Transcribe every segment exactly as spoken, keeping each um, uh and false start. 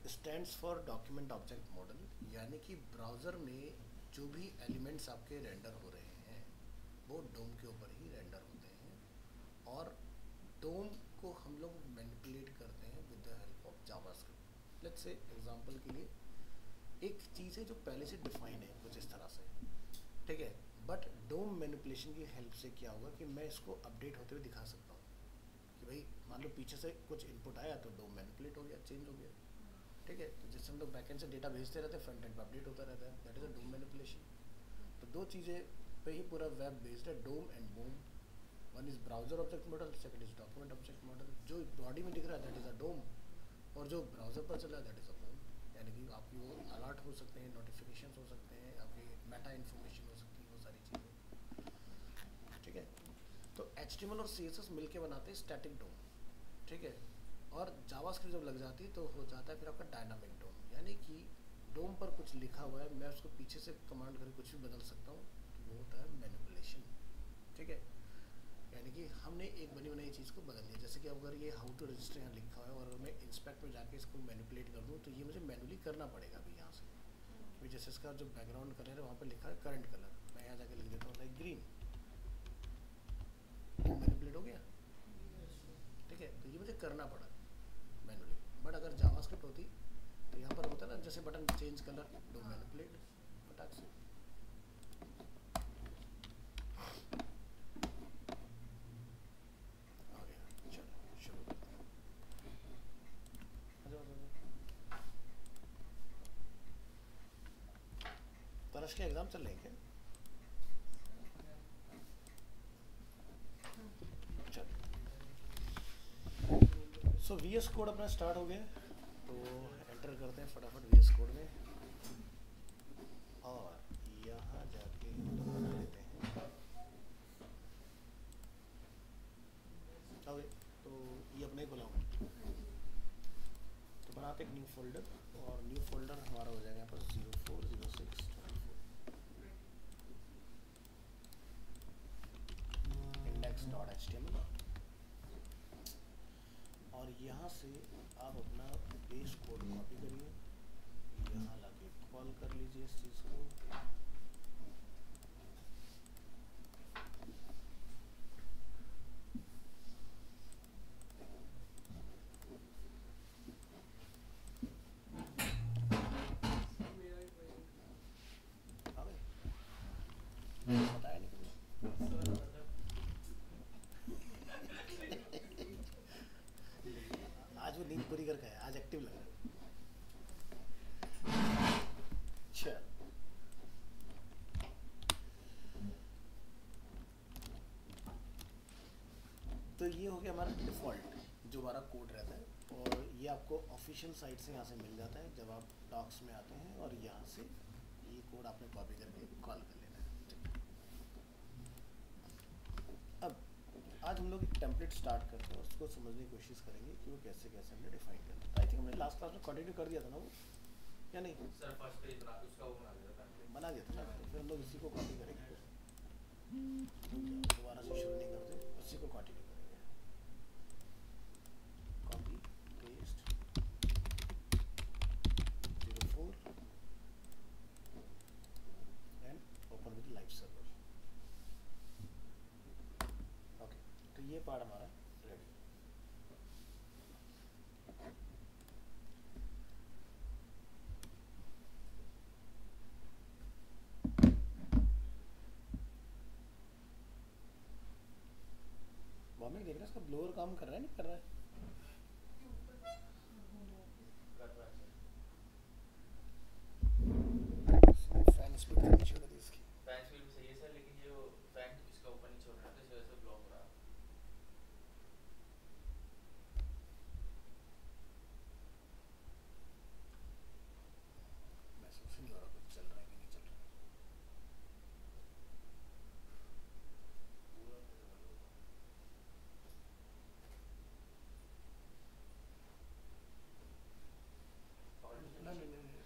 Stands for document object model, यानी कि browser में जो भी एलिमेंट्स आपके रेंडर हो रहे हैं वो डोम के ऊपर ही रेंडर होते हैं, और डोम को हम लोग मैनिपुलेट करते हैं with the help of JavaScript. Let's say example के लिए एक चीज़ है जो पहले से डिफाइन है कुछ इस तरह से, ठीक है, बट डोम मैनिपुलेशन की हेल्प से क्या होगा कि मैं इसको अपडेट होते हुए दिखा सकता हूँ कि भाई मान लो पीछे से कुछ इनपुट आया तो डोम मैनिपुलेट हो गया, चेंज हो गया, ठीक है। तो जिससे हम लोग बैकएंड से डेटा भेजते रहते हैं, फ्रंट एंड पर अपडेट होता रहता है, that is a DOM manipulation. तो दो चीज़ें पे ही पूरा वेब बेस्ड है, DOM and BOM. One is browser object model, second is document object model. जो बॉडी में दिख रहा है दैट इज अ डोम, और जो ब्राउजर पर चल रहा है दैट इज अ बूम। यानी कि आपकी वो अलर्ट हो सकते हैं, नोटिफिकेशन हो सकते हैं, आपकी मेटा इन्फॉर्मेशन हो सकती है, वो सारी चीज़ें, ठीक है। तो एच टी एम एल और सी एस एस मिलकर बनाते हैं स्टैटिक डोम, ठीक है। और जावास्क्रिप्ट जब लग जाती है तो हो जाता है फिर आपका डायनामिक डोम, यानी कि डोम पर कुछ लिखा हुआ है, मैं उसको पीछे से कमांड करके कुछ भी बदल सकता हूँ, तो वो होता है मैनिपुलेशन, ठीक है। यानी कि हमने एक बनी बनाई चीज़ को बदल दिया। जैसे कि अगर ये हाउ टू रजिस्टर यहाँ लिखा हुआ है और मैं इंस्पेक्ट में जाके इसको मैनिपुलेट कर दूँ तो ये मुझे मैनुअली करना पड़ेगा अभी यहाँ से। अभी जैसे इसका जो बैकग्राउंड कलर है वहाँ पर लिखा है करंट कलर, मैं यहाँ जाके लिख देता हूँ लाइक ग्रीन, तो मैनिपुलेट हो गया, ठीक है। तो ये मुझे करना पड़ा मैनुअली, बट अगर जावास्क्रिप्ट होती तो यहाँ पर होता है ना जैसे button change colour, DOM manipulate, फटाक से। आ गया, चलो शुरू करते हैं। अच्छा अच्छा, तरश के एग्जाम चल रहे हैं क्या? सो वी एस कोड अपना स्टार्ट हो गया, तो एंटर करते हैं फटाफट वी एस कोड में, और यहाँ जाके बना लेते हैं। ओके, तो ये अपने खुला हुआ, तो बनाते एक न्यू फोल्डर, और न्यू फोल्डर हमारा हो जाएगा यहाँ पर zero four zero six twenty four index dot H T M L, और यहाँ से आप अपना बेस कोड कॉपी करिए, यहाँ लाके कॉल कर लीजिए इस चीज़ को, बताया नहीं कुछ। आज वो नींद पूरी करके आया, आज एक्टिव लग रहा है। चल, तो ये हो गया हमारा डिफ़ॉल्ट जो हमारा कोड रहता है, और ये आपको ऑफिशियल साइट से यहाँ से मिल जाता है जब आप डॉक्स में आते हैं, और यहाँ से ये कोड आपने कॉपी करके कॉल कर लेना है। अब आज हम लोग एक टेम्पलेट स्टार्ट करते हैं और उसको समझने की कोशिश करेंगे कि वो कैसे कैसे हमने डिफाइन करना है। आई थिंक हमने लास्ट क्लास में कंटिन्यू कर दिया था ना वो, या नहीं सर फर्स्ट पेज बना उसका वो बना दिया था, बना दिया था ना, तो फिर हम लोग इसी को कॉपी करेंगे, दोबारा से शुरू नहीं करते, उसी को कंटिन्यू करेंगे। Copy paste zero four and open with live server. Okay, तो ये पार्ट हमारा रेडी। बॉम्बे देख रहा है इसका ब्लोअर काम कर रहा है नहीं कर रहा है? कर रहा है इसने फैन स्पीड करनी शुरू कर दी इसकी। फैन स्पीड भी सही है सर, लेकिन ये फैन इसका ऊपर नीचे हो रहा है तो इस वजह से ब्लॉक हो रहा है। महसूस नहीं हो रहा कुछ चल रहा है कि नहीं चल रहा है। पूरा मेरे वाला होगा। और नहीं नहीं नहीं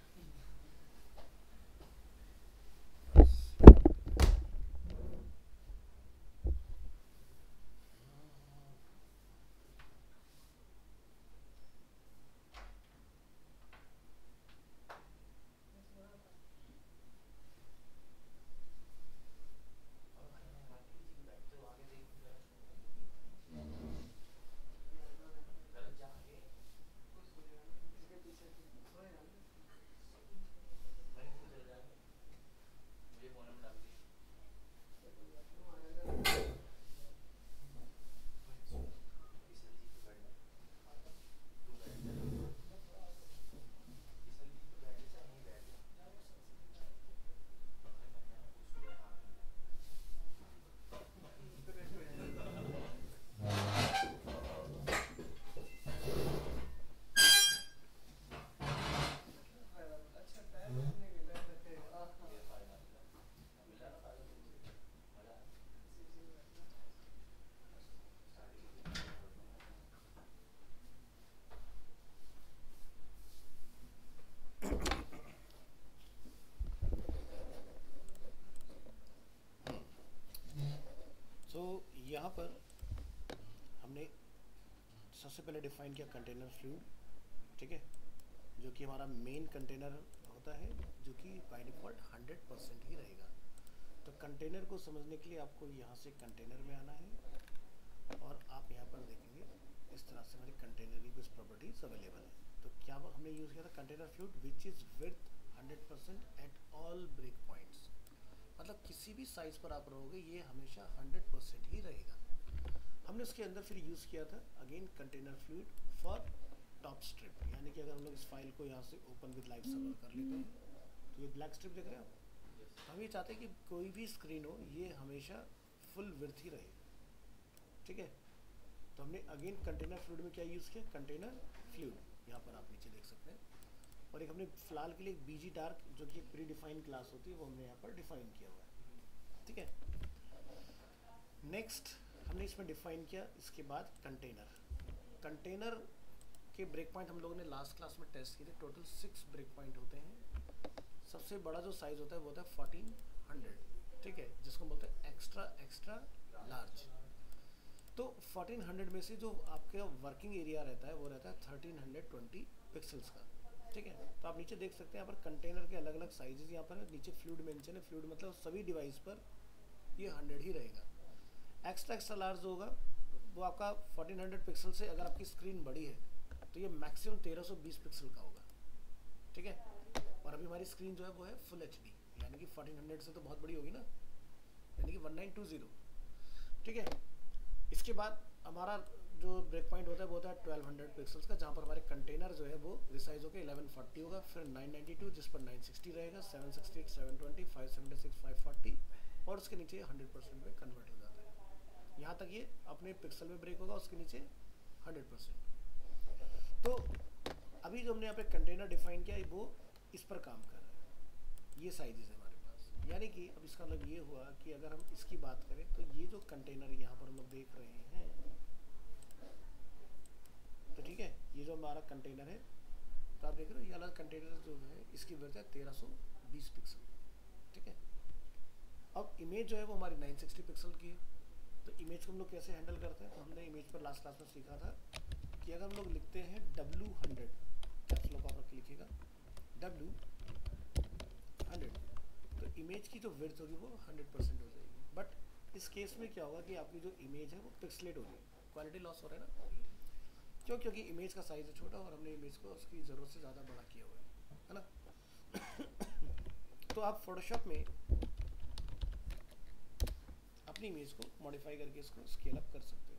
सबसे पहले डिफाइन किया कंटेनर फ्लूइड, ठीक है, जो कि हमारा मेन कंटेनर होता है, जो कि बाय डिफ़ॉल्ट हंड्रेड परसेंट ही रहेगा। तो कंटेनर को समझने के लिए आपको यहाँ से कंटेनर में आना है और आप यहाँ पर देखेंगे इस तरह से हमारे कंटेनर की कुछ प्रॉपर्टीज अवेलेबल है। तो क्या हमने यूज़ किया था, container fluid which is with hundred percent at all break points, मतलब किसी भी साइज़ पर आप रहोगे ये हमेशा हंड्रेड परसेंट ही रहेगा। हमने उसके अंदर फिर यूज़ किया था again container fluid for top strip, यानी कि अगर हम लोग इस फाइल को यहाँ से ओपन विद लाइव सर्वर कर लेते हैं तो ये ब्लैक स्ट्रिप देख रहे हैं आप। तो हम ये चाहते हैं कि कोई भी स्क्रीन हो ये हमेशा फुल विड्थ ही रहे, ठीक है। तो हमने अगेन कंटेनर फ्लूइड में क्या यूज़ किया, कंटेनर फ्लूइड, यहाँ पर आप नीचे देख सकते हैं। और एक हमने फिलहाल के लिए एक बीजी डार्क जो कि एक प्री डिफाइंड क्लास होती है वो हमने यहाँ पर डिफाइन किया हुआ है, ठीक है। नेक्स्ट हमने इसमें डिफाइन किया इसके बाद कंटेनर। कंटेनर के ब्रेक पॉइंट हम लोगों ने लास्ट क्लास में टेस्ट किए थे, टोटल सिक्स ब्रेक पॉइंट होते हैं। सबसे बड़ा जो साइज़ होता है वो होता है फोर्टीन हंड्रेड, ठीक है, जिसको बोलते हैं एक्स्ट्रा एक्स्ट्रा लार्ज। तो फोर्टीन हंड्रेड में से जो आपका वर्किंग एरिया रहता है वो रहता है थर्टीन हंड्रेड ट्वेंटी पिक्सल्स का, ठीक है। तो आप नीचे देख सकते हैं यहाँ पर कंटेनर के अलग अलग साइजेस यहाँ पर नीचे फ्लूइड मेंशन है। फ्लूइड मतलब सभी डिवाइस पर ये हंड्रेड ही रहेगा। एक्स्ट्रा एक्स्ट्रा लार्ज होगा वो आपका फोर्टीन हंड्रेड पिक्सल से, अगर आपकी स्क्रीन बड़ी है तो ये मैक्सिमम तेरह सौ बीस पिक्सल का होगा, ठीक है। और अभी हमारी स्क्रीन जो है वो है फुल एच डी, यानी कि फोर्टीन हंड्रेड से तो बहुत बड़ी होगी ना, यानी कि वन नाइन टू ज़ीरो, ठीक है। इसके बाद हमारा जो ब्रेक पॉइंट होता है वो होता है ट्वेल्व हंड्रेड पिक्सल्स का, जहाँ पर हमारे कंटेनर जो है वो रिसाइज होकर इलेवन फोर्टी होगा, फिर नाइन नाइंटी टू जिस पर नाइन सिक्सटी रहेगा, seven sixty eight, seven twenty, five seventy six, five forty और उसके नीचे हंड्रेड परसेंट में कन्वर्ट हो जाता है। यहाँ तक ये अपने पिक्सल में ब्रेक होगा, उसके नीचे हंड्रेड परसेंट। तो अभी जो हमने यहाँ पे कंटेनर डिफाइन किया वो इस पर काम कर रहा है, ये साइजेस है हमारे पास। यानी कि अब इसका मतलब ये हुआ कि अगर हम इसकी बात करें तो ये जो कंटेनर यहाँ पर हम लोग देख रहे हैं, तो ठीक है, ये जो हमारा कंटेनर है तो आप देख रहे हो ये वाला कंटेनर जो है इसकी विड्थ है तेरह सौ बीस पिक्सल, ठीक है। अब इमेज जो है वो हमारी नाइन सिक्सटी पिक्सल की है। तो इमेज को हम लोग कैसे हैंडल करते हैं, तो हमने इमेज पर लास्ट क्लास में सीखा था कि अगर हम लोग लिखते हैं डब्ल्यू हंड्रेड, कैप्स लॉक आप लिखिएगा डब्ल्यू हंड्रेड, तो इमेज की जो विड्थ होगी वो हंड्रेड परसेंट हो जाएगी। बट इस केस में क्या होगा कि आपकी जो इमेज है वो पिक्सलेट होगी, क्वालिटी लॉस हो रहा है ना, क्यों, क्योंकि इमेज का साइज़ है छोटा और हमने इमेज को उसकी ज़रूरत से ज़्यादा बड़ा किया हुआ है, है ना। तो आप फोटोशॉप में अपनी इमेज को मॉडिफाई करके इसको स्केल अप कर सकते हो।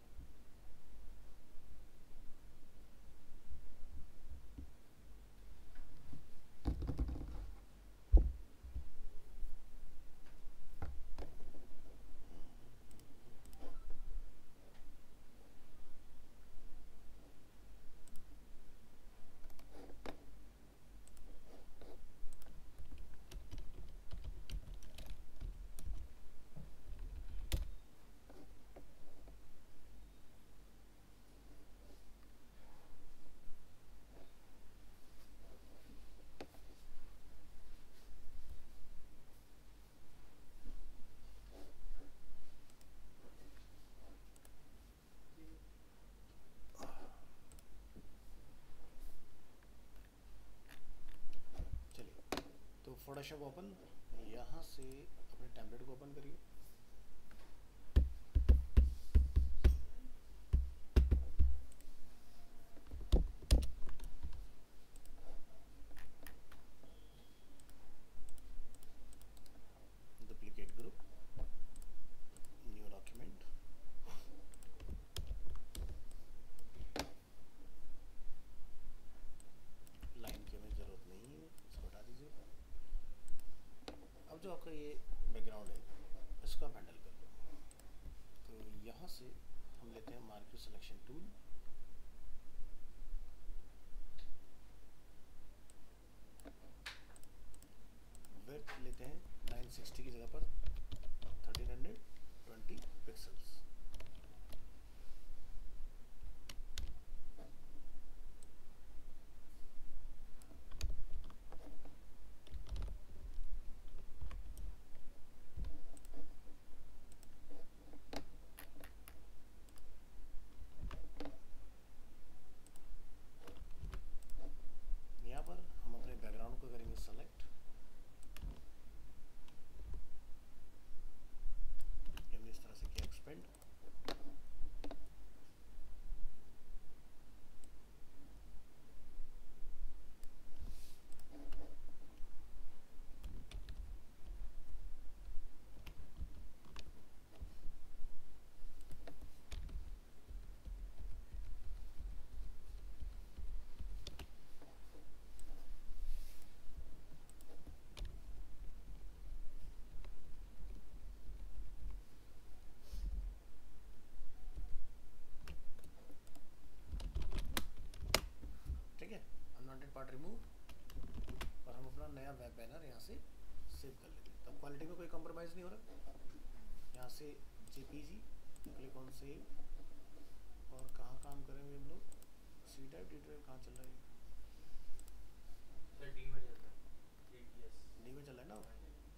फोटोशॉप ओपन, यहाँ से अपने टैबलेट को ओपन करिए। Duplicate group, new document, line की हमें ज़रूरत नहीं है, इसको हटा दीजिए। अब जो आपका ये बैकग्राउंड है इसको आप हैंडल कर लो। तो यहाँ से हम लेते हैं मार्क्यू सिलेक्शन टूल, विड्थ लेते हैं नाइन सिक्सटी की जगह पर thirteen hundred twenty pixels. Unwanted part remove और हम अपना नया वेब बैनर यहाँ से सेव कर लेंगे। तब क्वालिटी में कोई कॉम्प्रोमाइज़ नहीं हो रहा। यहाँ से जेपीजी क्लिक ऑन सेव और कहाँ काम करेंगे हम लोग, सी ड्राइव डी ड्राइव कहाँ चल रहा है, सर डी में चल रहा है, डी टी एस डी में चल रहा है ना।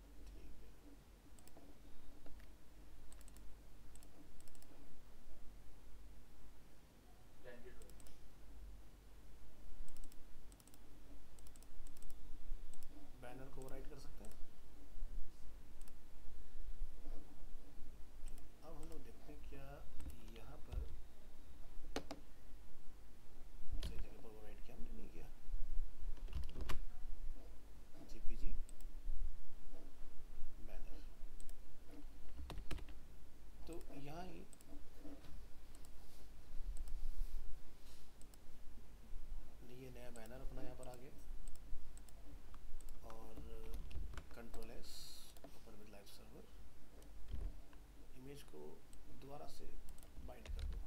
बैनर को ओवरराइट कर सकते हैं। अब हम लोग देखते हैं क्या यहाँ पर सही जगह पर ओवरराइट किया हमने, नहीं किया। जेपीजी बैनर, तो यहाँ ही ये नया बैनर अपना यहाँ पर आ गया और control S open with live server, image को दोबारा से बाइंड कर दो,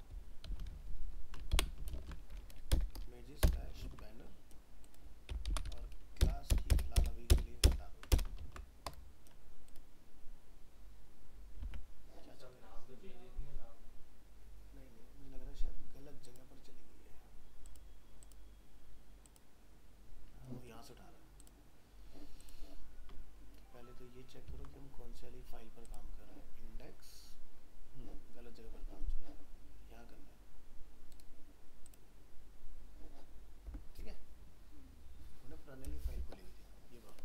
इमेजेस स्लैश बैनर और क्लास की फिलहाल अभी के लिए हटा दो। क्या चल रहा है? नाम तो चेंज नहीं है नाम। नहीं नहीं, मुझे लग रहा है शायद गलत जगह पर चली गई है। हाँ, वो यहाँ से उठा रहा है। पहले तो ये चेक करो कि हम कौन सी वाली फाइल पर काम कर रहे हैं। इंडेक्स गलत जगह पर काम चल रहा है, यहाँ करना है। ठीक है, हमने पुरानी फाइल खोली हुई थी, ये बात।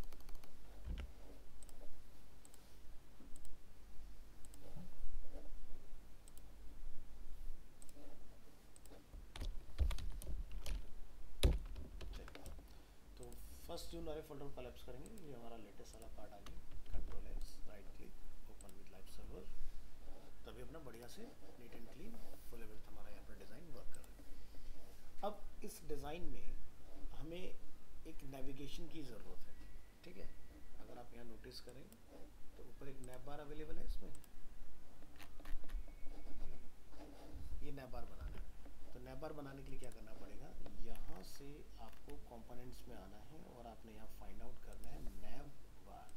तो फर्स्ट जो हमारे फोल्डर कोलैप्स करेंगे, ये हमारा लेटेस्ट वाला पार्ट आ गया। Control S right click open with live server, तभी अपना बढ़िया से neat and clean full width हमारा यहाँ पर डिज़ाइन वर्क कर रहा है। अब इस डिज़ाइन में हमें एक नेविगेशन की ज़रूरत है। ठीक है, अगर आप यहाँ नोटिस करें तो ऊपर एक नैब बार अवेलेबल है, इसमें ये नैब बार बनाना है। तो नैब बार बनाने के लिए क्या करना पड़ेगा, यहाँ से आपको कंपोनेंट्स में आना है और आपने यहाँ फाइंड आउट करना है नैब बार।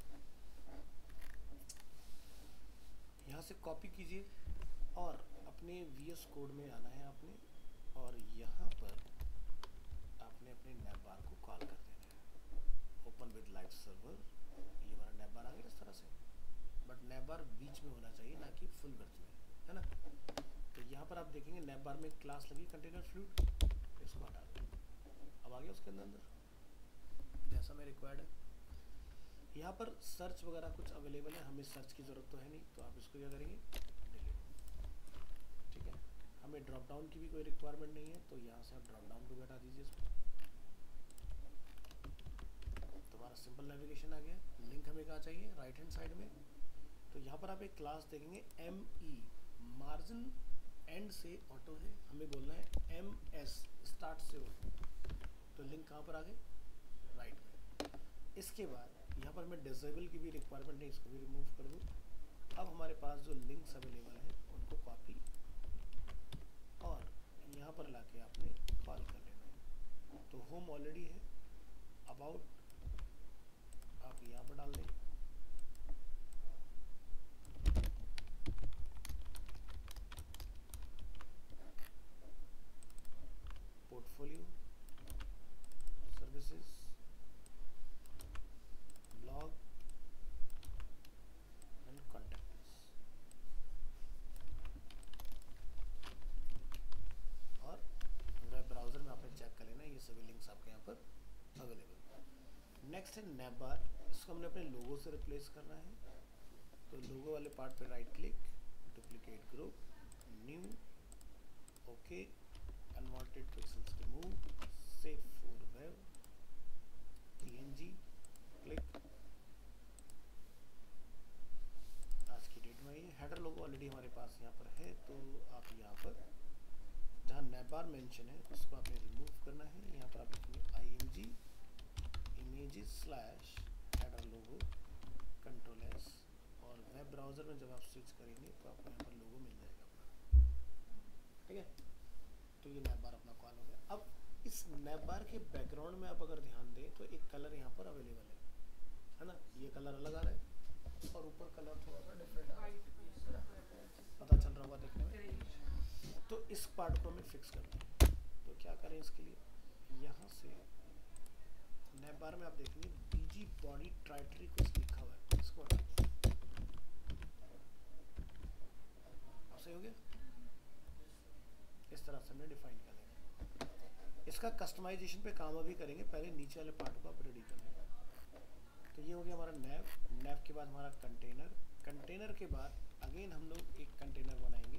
यहाँ से कॉपी कीजिए और अपने वीएस कोड में आना है आपने, और यहाँ पर आपने अपने नैब बार को कॉल कर देना है। ओपन विद लाइव सर्वर, ये हमारा नैब बार आ गया इस तरह से, बट नैब बार बीच में होना चाहिए, ना कि फुल विड्थ में, है ना। तो यहाँ पर आप देखेंगे नैब बार में एक क्लास लगी कंटेनर फ्लूइड, इसको हटा दो। अब आ गया उसके अंदर अंदर जैसा मैं रिक्वायर्ड है। यहाँ पर सर्च वगैरह कुछ अवेलेबल है, हमें सर्च की ज़रूरत तो है नहीं, तो आप इसको क्या करेंगे, डिलीट। ठीक है, हमें ड्रॉप डाउन की भी कोई रिक्वायरमेंट नहीं है, तो यहाँ से आप ड्रॉप डाउन को हटा दीजिए इसमें। तो हमारा सिंपल नेविगेशन आ गया। लिंक हमें कहाँ चाहिए, राइट हैंड साइड में। तो यहाँ पर आप एक क्लास देखेंगे एम ई, मार्जिन एंड से ऑटो है, हमें बोलना है एम एस स्टार्ट से हो। तो लिंक कहाँ पर आ गई, राइट में। इसके बाद यहाँ पर मैं डिसेबल की भी रिक्वायरमेंट नहीं, इसको भी रिमूव कर दूँ। अब हमारे पास जो लिंक्स अवेलेबल हैं उनको कॉपी और यहाँ पर लाके आपने कॉल कर लेना है। तो होम ऑलरेडी है, अबाउट आप यहाँ पर डाल दें, portfolio, services, blog and contacts, और वेब ब्राउज़र में आपने चेक कर लेना, ये सभी लिंक्स आपके यहाँ पर अवेलेबल। नेक्स्ट है नैब बार, इसको हमने अपने लोगो से रिप्लेस करना है। तो लोगो वाले पार्ट पे right click, duplicate group, new, okay, unwanted pixels remove, save for web, PNG, click. आज की डेट में ये हेडर लोगो ऑलरेडी हमारे पास यहाँ पर है, तो आप यहाँ पर जहाँ नैब बार मेंशन है उसको आपने रिमूव करना है। यहाँ पर आप लिखेंगे I M G images slash header logo, control S, और वेब ब्राउज़र में जब आप स्विच करेंगे तो आपको यहाँ पर लोगो मिल जाएगा अपना। ठीक है, तो ये नैब बार अपना कॉल हो गया। अब इस नैप बार के बैकग्राउंड में आप अगर ध्यान दें तो एक कलर यहाँ पर अवेलेबल है है ना, ये कलर अलग आ रहा है और ऊपर कलर थोड़ा सा डिफरेंट आ रहा है, पता चल रहा होगा देखने में। तो इस पार्ट को हमें फिक्स करना है, तो क्या करें इसके लिए, यहाँ से नैप बार में आप देखेंगे बीजी बॉडी ट्राइटरी कुछ लिखा हुआ है, इसको हटा, अब सही हो गया। इस तरह से हमने डिफाइन कर देंगे। इसका कस्टमाइजेशन पे काम अभी करेंगे, पहले नीचे वाले पार्ट को आप रेडी कर लेंगे। तो ये हो गया हमारा नैप, नैप के बाद हमारा कंटेनर, कंटेनर के बाद अगेन हम लोग एक कंटेनर बनाएंगे,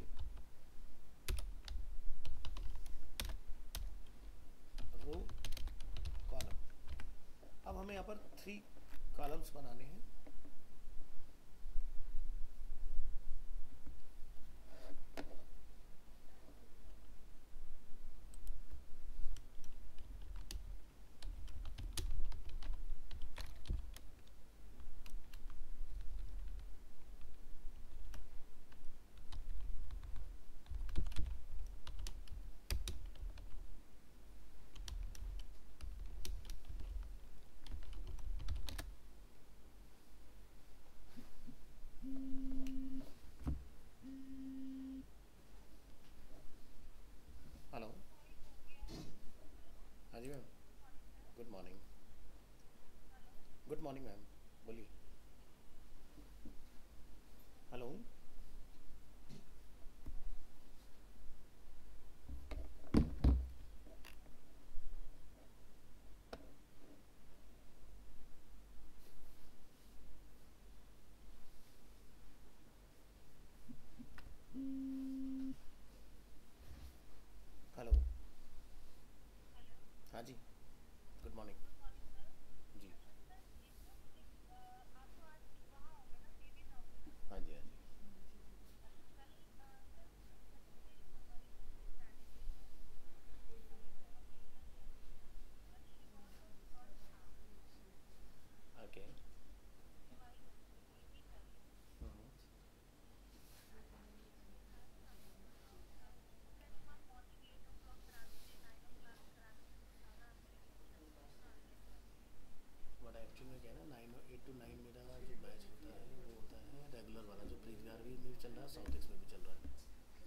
रो कॉलम। अब हमें यहाँ पर थ्री कॉलम्स बनाने हैं, हेलो, हाँ जी ma'am, good morning, good morning ma'am, बोलिए। हेलो, हेलो, हाँ जी, गुड मॉर्निंग जी, हाँ जी, हाँ जी, ओके, हम्म, बट एक्चुअली में क्या है ना, नाइन एट टू नाइन मेरा जो बैच होता है वो होता है रेगुलर वाला, जो प्री आरवी में भी चल रहा है, साउथ एक्स में भी चल रहा है।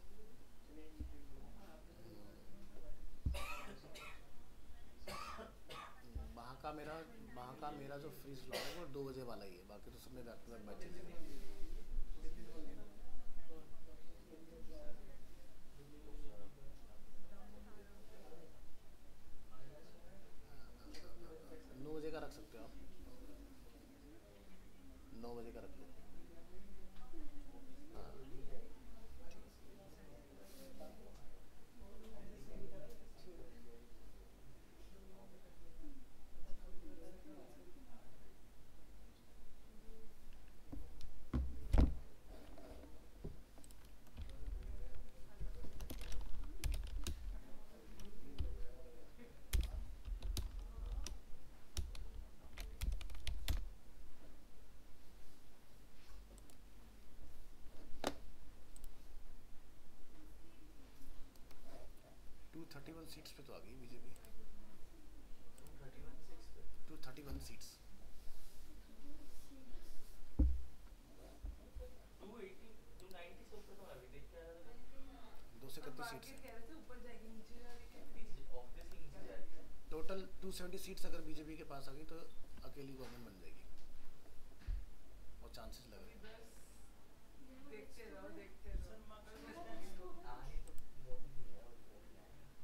वहाँ का मेरा वहाँ का मेरा जो फ्री स्लॉट है वो दो बजे वाला ही है, बाकी तो सब में बैक टू बैक बैच चलेगा। नौ बजे का रख सकते हो आप, नौ बजे का रख लो। हाँ, टू थर्टी वन सीट्स पे तो आ गई बीजेपी, थर्टी वन सिक्स पे two thirty one seats, two eighty two ninety से ऊपर तो अभी देख के आया था। दो सौ अब इकतीस सीट्स मार्केट हैं कह रहे थे ऊपर जाएगी, नीचे जा रही है। नीचे ऑब्वियसली नीचे जा रही है। टोटल। टू सेवेंटी सीट्स अगर बीजेपी के पास आ गई तो अकेली गवर्नमेंट बन जाएगी, और चांसेस लग अभी रहे हैं। बस देखते रहो देखते रहो। आने तो मोदी ही है, और मोदी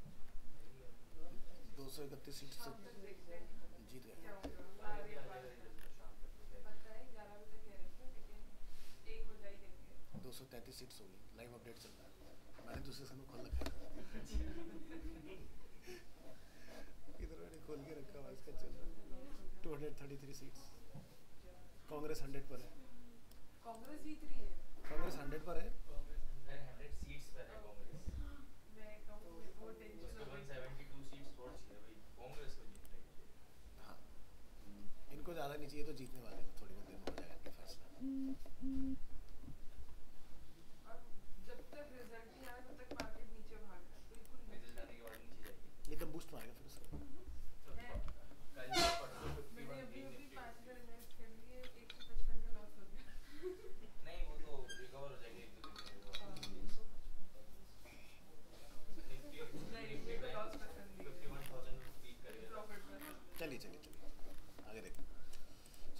आएगा। दो सौ इकतीस सीट्स शाम से तक देखते हैं जीत क्या गए। होगा। आ रही है बात, शाम तक तो जाएगी। पता है ग्यारह बजे तक कह रहे थे, लेकिन एक बजा ही देंगे। दो सौ तैंतीस सीट्स होगी, लाइव अपडेट चल रहा है, मैंने दूसरे समय खोल रखा है, इधर मैंने खोल के रखा हुआ, इसका चल रहा है। Two hundred thirty three seats, Congress hundred पर है, कांग्रेस जीत रही है। कांग्रेस हंड्रेड पर है। कांग्रेस हंड्रेड सीट्स पर है कांग्रेस। मैं कहूँ मेरे को टेंशन उसको हो वन रही सेवेंटी टू सीट्स और चाहिए भाई, कांग्रेस को जीतने के लिए। हाँ, इनको ज़्यादा नहीं चाहिए, तो जीतने वाले हैं, थोड़ी बहुत देर में हो जाएगा इनका फैसला। और जब तक रिजल्ट नहीं आया तब तक मार्केट नीचे भाग रहा है, बिल्कुल रिजल्ट नीचे। आने के बाद नीचे जाएगी। एकदम बूस्ट मारेगा फिर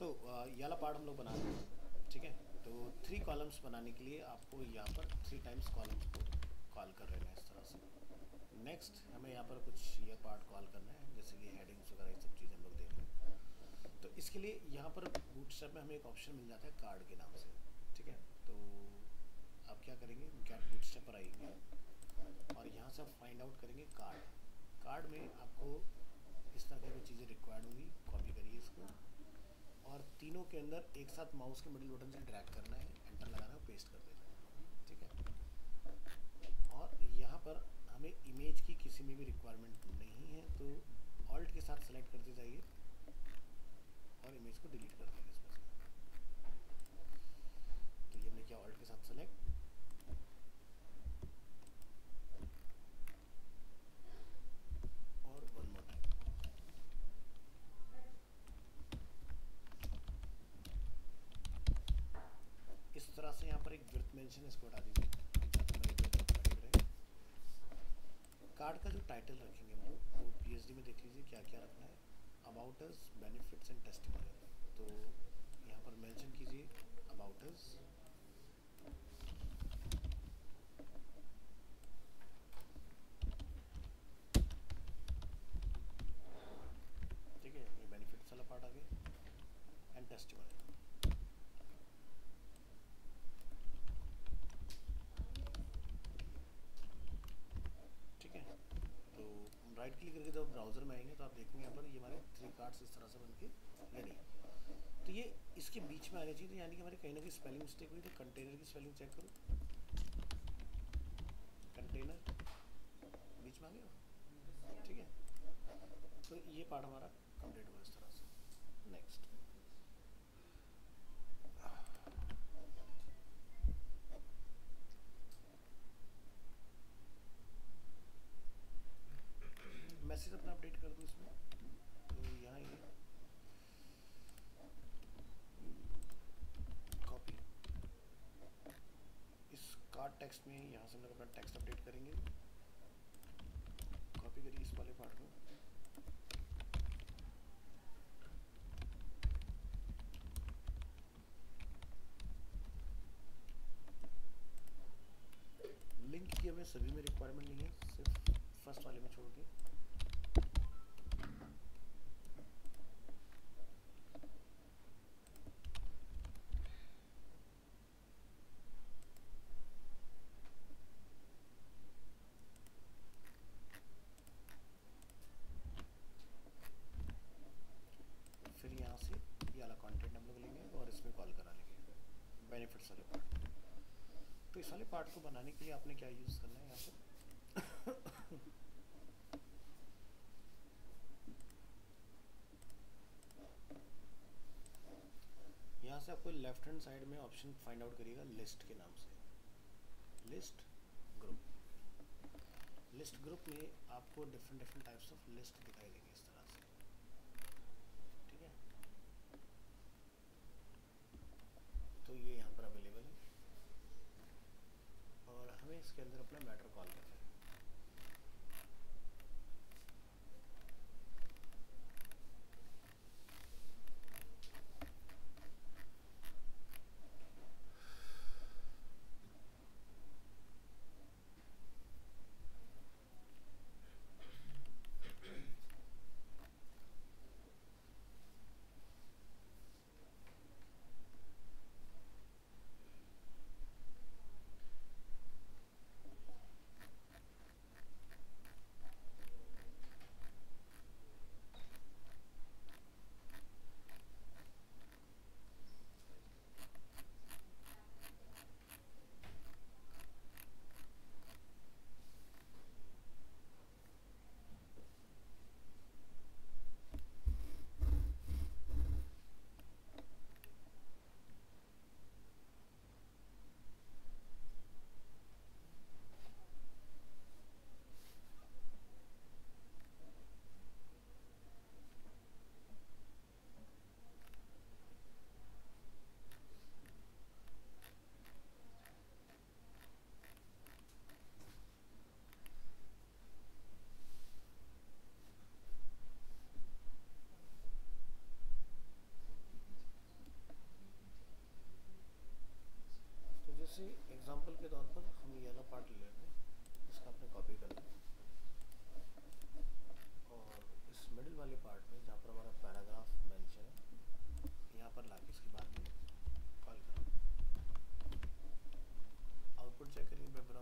तो uh, ये वाला पार्ट हम लोग बना रहे हैं, ठीक है। तो थ्री कॉलम्स बनाने के लिए आपको यहाँ पर थ्री टाइम्स कॉलम्स को कॉल कर रहे हैं इस तरह से। नेक्स्ट हमें यहाँ पर कुछ ये पार्ट कॉल करना है, जैसे कि हेडिंग्स वगैरह ये सब चीज़ें हम लोग देख रहे हैं। तो इसके लिए यहाँ पर बूटस्ट्रैप में हमें एक ऑप्शन मिल जाता है कार्ड के नाम से, ठीक है। तो आप क्या करेंगे, गेट बूटस्ट्रैप पर आएंगे और यहाँ से आप फाइंड आउट करेंगे कार्ड। कार्ड में आपको इस तरह की कोई चीज़ें रिक्वायर्ड होगी, कॉपी करिए इसको और तीनों के अंदर एक साथ माउस के मिडिल बटन से ड्रैग करना है, एंटर लगाना है, पेस्ट कर देना है, ठीक है। और यहाँ पर हमें इमेज की किसी में भी रिक्वायरमेंट नहीं है, तो ऑल्ट के साथ सेलेक्ट करते जाइए और इमेज को डिलीट कर देंगे इसमें से। तो ये हमने किया ऑल्ट के साथ सेलेक्ट, और वन मोर टाइम। इस तरह से यहाँ पर एक विड्थ मेंशन इसको हटा दीजिए, कार्ड का जो टाइटल रखेंगे हम लोग वो पीएचडी में देख लीजिए क्या क्या रखना है, about us, benefits and testimonial. तो यहाँ पर मेंशन कीजिए अबाउट अस, ठीक है, ये बेनिफिट्स वाला पार्ट आ गया, एंड टेस्टिमोनियल। राइट क्लिक करके जब ब्राउज़र में आएंगे तो आप देखेंगे यहाँ पर ये हमारे थ्री कार्ड्स इस तरह से बन के रेडी। तो ये इसके बीच में आने चाहिए, तो यानी कि हमारे कहीं ना कहीं स्पेलिंग मिस्टेक हुई। तो कंटेनर की स्पेलिंग चेक करो, कंटेनर बीच में आ गया, ठीक है। तो ये पार्ट हमारा कंप्लीट हुआ इस तरह से। नेक्स्ट मैसेज अपना अपडेट कर दूँ इसमें, तो यहाँ ये कॉपी, इस कार्ड टेक्स्ट में यहाँ से हम लोग अपना टेक्स्ट अपडेट करेंगे। कॉपी करिए इस वाले पार्ट को, लिंक की हमें सभी में रिक्वायरमेंट नहीं है, सिर्फ फर्स्ट वाले में छोड़ के। फिर यहाँ से ये वाला कंटेंट हम लोग लेंगे और इसमें कॉल करा लेंगे बेनिफिट्स वाले पार्ट। तो इस वाले पार्ट को बनाने के लिए आपने क्या यूज़ करना है, यहाँ से यहाँ से आपको लेफ्ट हैंड साइड में ऑप्शन फाइंड आउट करिएगा लिस्ट के नाम से, लिस्ट ग्रुप। लिस्ट ग्रुप में आपको different different types of list दिखाई देंगे इस तरह से, ठीक है। तो ये यहाँ पर अवेलेबल है और हमें इसके अंदर अपना मैटर कॉल करना है।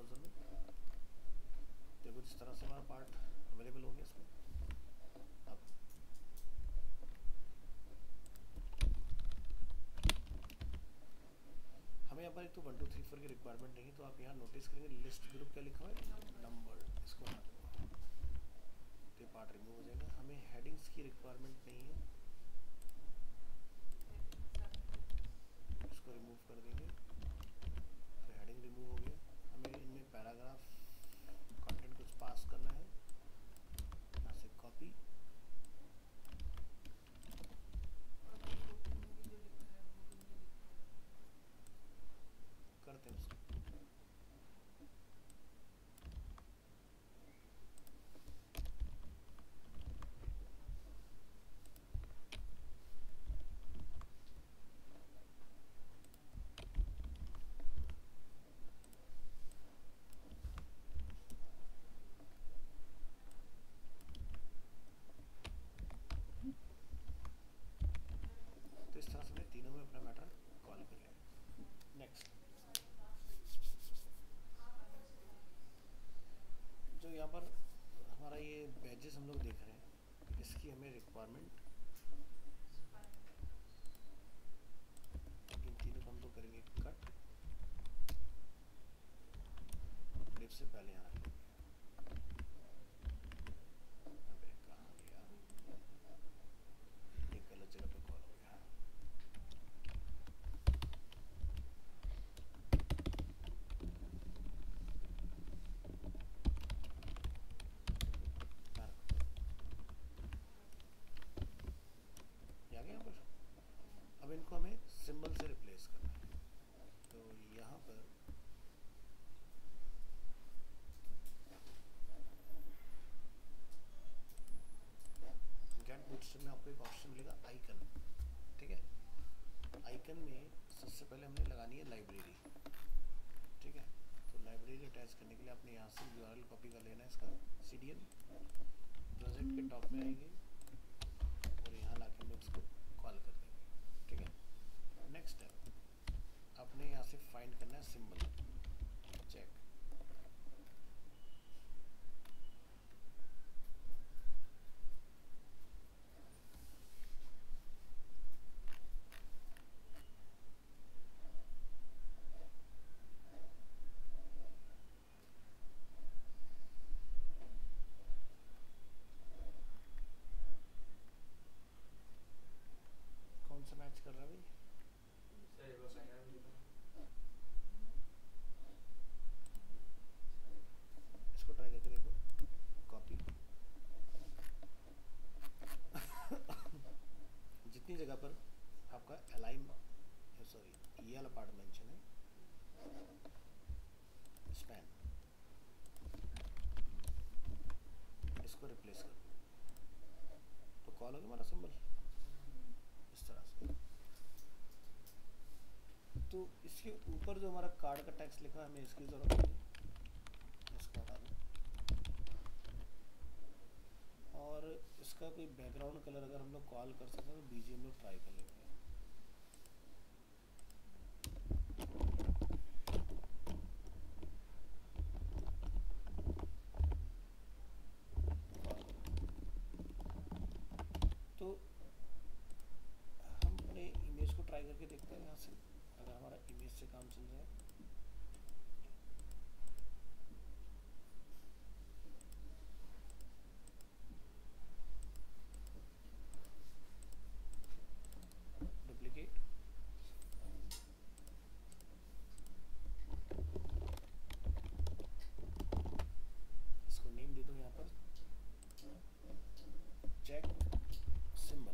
ब्राउज़र में। देखो जिस तरह से हमारा पार्ट अवेलेबल हो गया इसमें। अब हमें यहाँ पर एक तो वन टू थ्री फोर की रिक्वायरमेंट नहीं है, तो आप यहाँ नोटिस करेंगे लिस्ट ग्रुप क्या लिखा हुआ है, नंबर। इसको हटा दूँगा तो ये पार्ट रिमूव हो जाएगा। हमें हेडिंग्स की रिक्वायरमेंट नहीं है, इसको रिमूव कर देंगे तो हेडिंग रिमूव हो गया। हमें इनमें पैराग्राफ कंटेंट कुछ पास करना है, यहाँ से कॉपी, करते हैं उसको। तो इस तरह से हमने तीनों में अपना मैटर कॉल कर लिया। नेक्स्ट, जो यहाँ पर हमारा ये बैजेस हम लोग देख रहे हैं, इसकी हमें रिक्वायरमेंट, इन तीनों को हम लोग करेंगे कट, डिव से पहले यहाँ रख लेंगे। अबे कहाँ गया, एक गलत जगह पे कॉल हो गया। आ गया यहाँ पर। अब इनको हमें सिंबल से रिप्लेस करना है, तो यहाँ पर गेट बूटस्ट्रैप में आपको एक ऑप्शन मिलेगा आइकन, ठीक है। आइकन में सबसे पहले हमने लगानी है लाइब्रेरी, ठीक है। तो लाइब्रेरी अटैच करने के लिए आपने यहाँ से यूआरएल कॉपी कर लेना है इसका, सीडीएन प्रोजेक्ट के टॉप में आएंगे और यहाँ लाके हम इसको कॉल कर देंगे, ठीक है। नेक्स्ट स्टेप, आपने यहाँ से फाइंड करना है सिंबल, चेक, कौन सा मैच कर रहा है भाई? सर वो फाइनल में लिखा इसको ट्राई करके देखो, कॉपी जितनी जगह पर आपका अलाइन, सॉरी ये वाला पार्ट मेंशन है, स्पैन, इसको रिप्लेस कर दो तो कॉल होगा हमारा सिंबल इस तरह से। तो इसके ऊपर जो हमारा कार्ड का टैक्स लिखा है, हमें इसकी जरूरत नहीं, इसको हटा दो। और इसका कोई बैकग्राउंड कलर अगर हम लोग कॉल कर सकते हैं तो बीजी हम लोग ट्राई कर लेंगे। तो हम अपने इमेज को ट्राई करके देखते हैं यहाँ से, अगर हमारा इमेज से काम चल जाए। डुप्लीकेट, इसको नेम दे दो यहाँ पर, चेक सिंबल,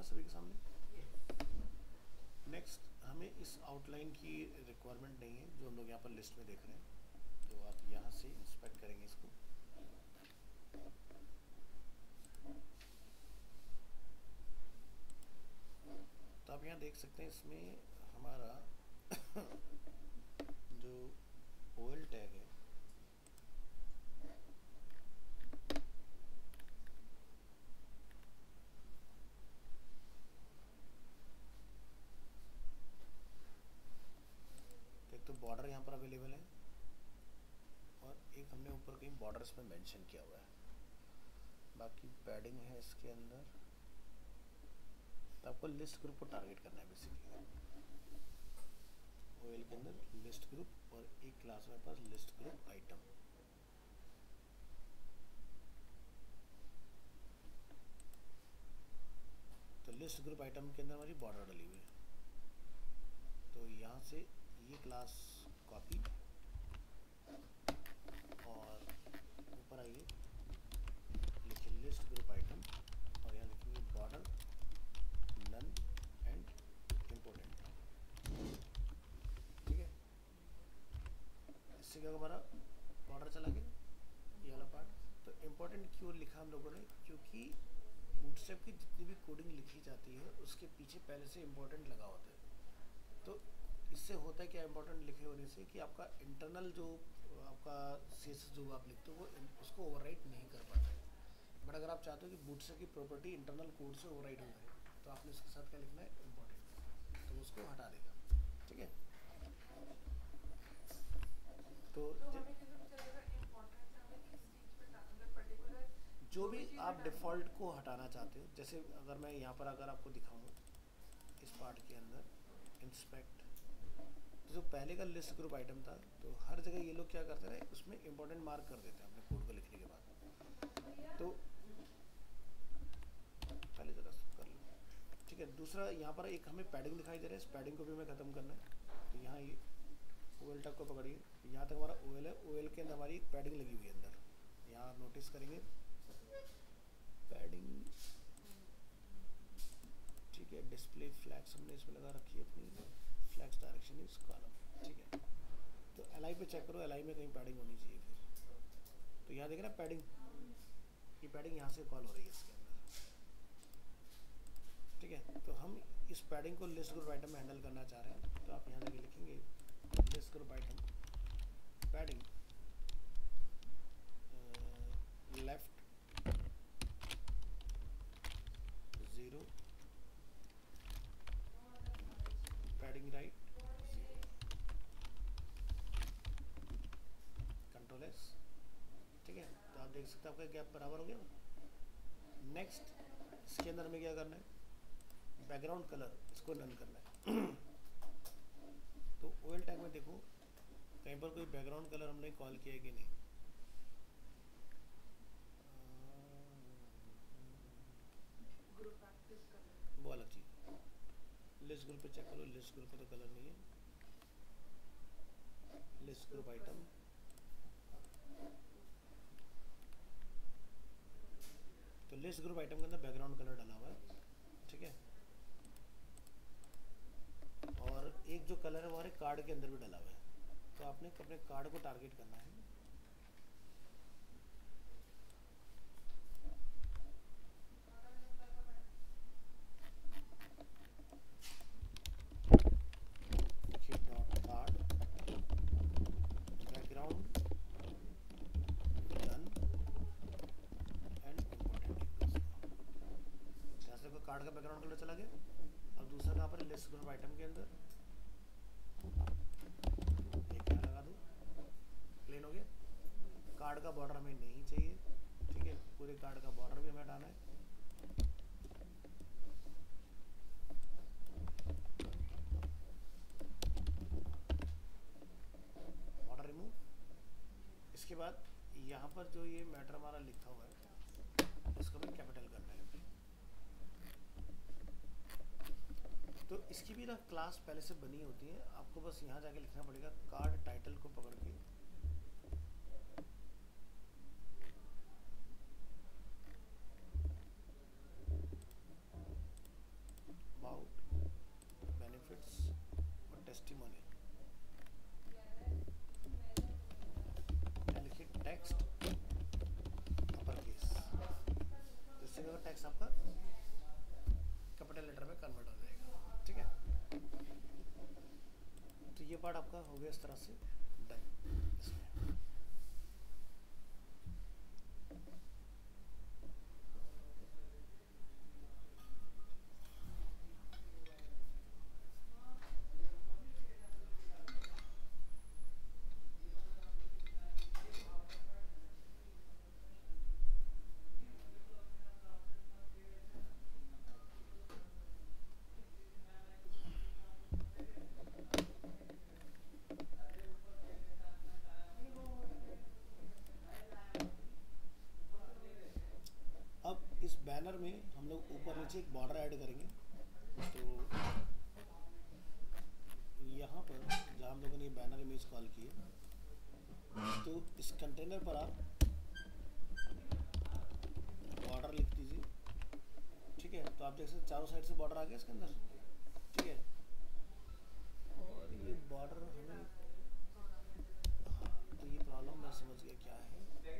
सभी के सामने? Yes. नेक्स्ट, हमें इस आउटलाइन की रिक्वायरमेंट नहीं है जो हम लोग यहाँ पर लिस्ट में देख रहे हैं, तो आप यहाँ से इंस्पेक्ट करेंगे इसको। तो आप यहाँ देख सकते हैं इसमें हमारा जो ओएल टैग है तो बॉर्डर यहाँ पर अवेलेबल है और एक हमने ऊपर कहीं बॉर्डर्स में मेंशन किया हुआ है, बाकी पैडिंग है इसके अंदर। तो आपको लिस्ट ग्रुप को टारगेट करना है बेसिकली ओएल के अंदर, लिस्ट ग्रुप, और एक क्लास में पास लिस्ट ग्रुप आइटम। तो लिस्ट ग्रुप आइटम के अंदर हमारी बॉर्डर डली हुई है, तो यहाँ से ये क्लास कॉपी और ऊपर आइए, लिखिए लिस्ट ग्रुप आइटम और यहाँ लिखेंगे बॉर्डर नन एंड इम्पोर्टेंट। ठीक है, इससे क्या हमारा बॉर्डर चला गया ये वाला पार्ट। तो इम्पोर्टेंट क्यों लिखा हम लोगों ने, क्योंकि बूटस्ट्रैप की जितनी भी कोडिंग लिखी जाती है उसके पीछे पहले से इम्पोर्टेंट लगा होता है। तो इससे होता है क्या इम्पोर्टेंट लिखे होने से कि आपका इंटरनल जो आपका सीएसएस जो आप लिखते हो वो उसको ओवरराइट नहीं कर पाता है। बट अगर आप चाहते हो कि बूटस्ट्रैप की प्रॉपर्टी इंटरनल कोड से ओवरराइट हो जाए तो आपने इसके साथ क्या लिखना है, इम्पोर्टेंट, तो उसको हटा देगा। ठीक है, तो, तो हमें कैसे पता चलेगा इम्पोर्टेंट हमें किस चीज पे मतलब पर्टिकुलर जो भी आप डिफ़ॉल्ट को हटाना चाहते हो, जैसे अगर मैं यहाँ पर अगर आपको दिखाऊँ इस पार्ट के अंदर इंस्पेक्ट, तो जो पहले का लिस्ट ग्रुप आइटम था तो हर जगह ये लोग क्या करते हैं उसमें इम्पोर्टेंट मार्क कर देते हैं अपने कोड को लिखने के बाद। तो पहले जरा कर लो। ठीक है, दूसरा यहाँ पर एक हमें पैडिंग दिखाई दे रहा है, इस पैडिंग को भी हमें ख़त्म करना है। तो यहाँ ये ओएल टैग को पकड़िए, यहाँ तक हमारा ओएल है, ओएल के अंदर हमारी एक पैडिंग लगी हुई है अंदर। यहाँ आप नोटिस करेंगे पैडिंग। ठीक है, डिस्प्ले फ्लैग्स हमने इसमें लगा रखी है अपनी, फ्लैग्स डायरेक्शन इज कॉलम। ठीक है, तो एलआई पे चेक करो, एलआई में कहीं पैडिंग होनी चाहिए फिर। तो यहाँ देख रहे हैं पैडिंग, ये पैडिंग यहाँ से कॉल हो रही है इसके अंदर। ठीक है, तो हम इस पैडिंग को लिस्ट ग्रुप आइटम में हैंडल करना चाह रहे हैं, तो आप यहाँ जाके लिखेंगे list group item padding left zero, padding right zero, control S. ठीक है, तो आप देख सकते हैं आपका गैप बराबर हो गया। नेक्स्ट, इसके अंदर हमें क्या करना है, बैकग्राउंड कलर इसको रन करना है। तो ओएल टैग में देखो कहीं पर कोई बैकग्राउंड कलर हमने कॉल किया है कि नहीं। ग्रुप एक्टिव कलर वो अलग चीज़, लिस्ट ग्रुप पे चेक करो, लिस्ट ग्रुप पे तो कलर नहीं है। लिस्ट ग्रुप आइटम, तो लिस्ट ग्रुप आइटम के अंदर बैकग्राउंड कलर डाला हुआ है। ठीक है, और एक जो कलर है वो हमारे कार्ड के अंदर भी डाला हुआ है, तो आपने अपने कार्ड को टारगेट करना है। कार्ड का बैकग्राउंड कलर चला गया। अब दूसरा कहाँ पर, लिस्ट ग्रुप आइटम के अंदर एक क्या लगा दूँ, प्लेन हो गया। कार्ड का बॉर्डर हमें नहीं चाहिए। ठीक है, पूरे कार्ड का बॉर्डर भी हमें हटाना है। Border remove. इसके बाद यहाँ पर जो ये मैटर हमारा लिखा हुआ है इसको हमें कैपिटल करना है। तो इसकी भी ना क्लास पहले से बनी होती है, आपको बस यहाँ जाके लिखना पड़ेगा कार्ड टाइटल को पकड़ के टेक्स्ट आपका कैपिटल लेटर में कन्वर्ट हो जाएगा, ठीक है। तो ये पार्ट आपका हो गया इस तरह से डन इसमें। इस बैनर में हम लोग ऊपर नीचे एक बॉर्डर ऐड करेंगे। तो यहाँ पर जहाँ हम लोगों ने बैनर इमेज कॉल की है, तो इस कंटेनर पर आप बॉर्डर लिख दीजिए, ठीक है। तो आप देख सकते चारों साइड से बॉर्डर आ गया इसके अंदर, ठीक है। और ये बॉर्डर हमें, तो ये प्रॉब्लम मैं समझ गया क्या है।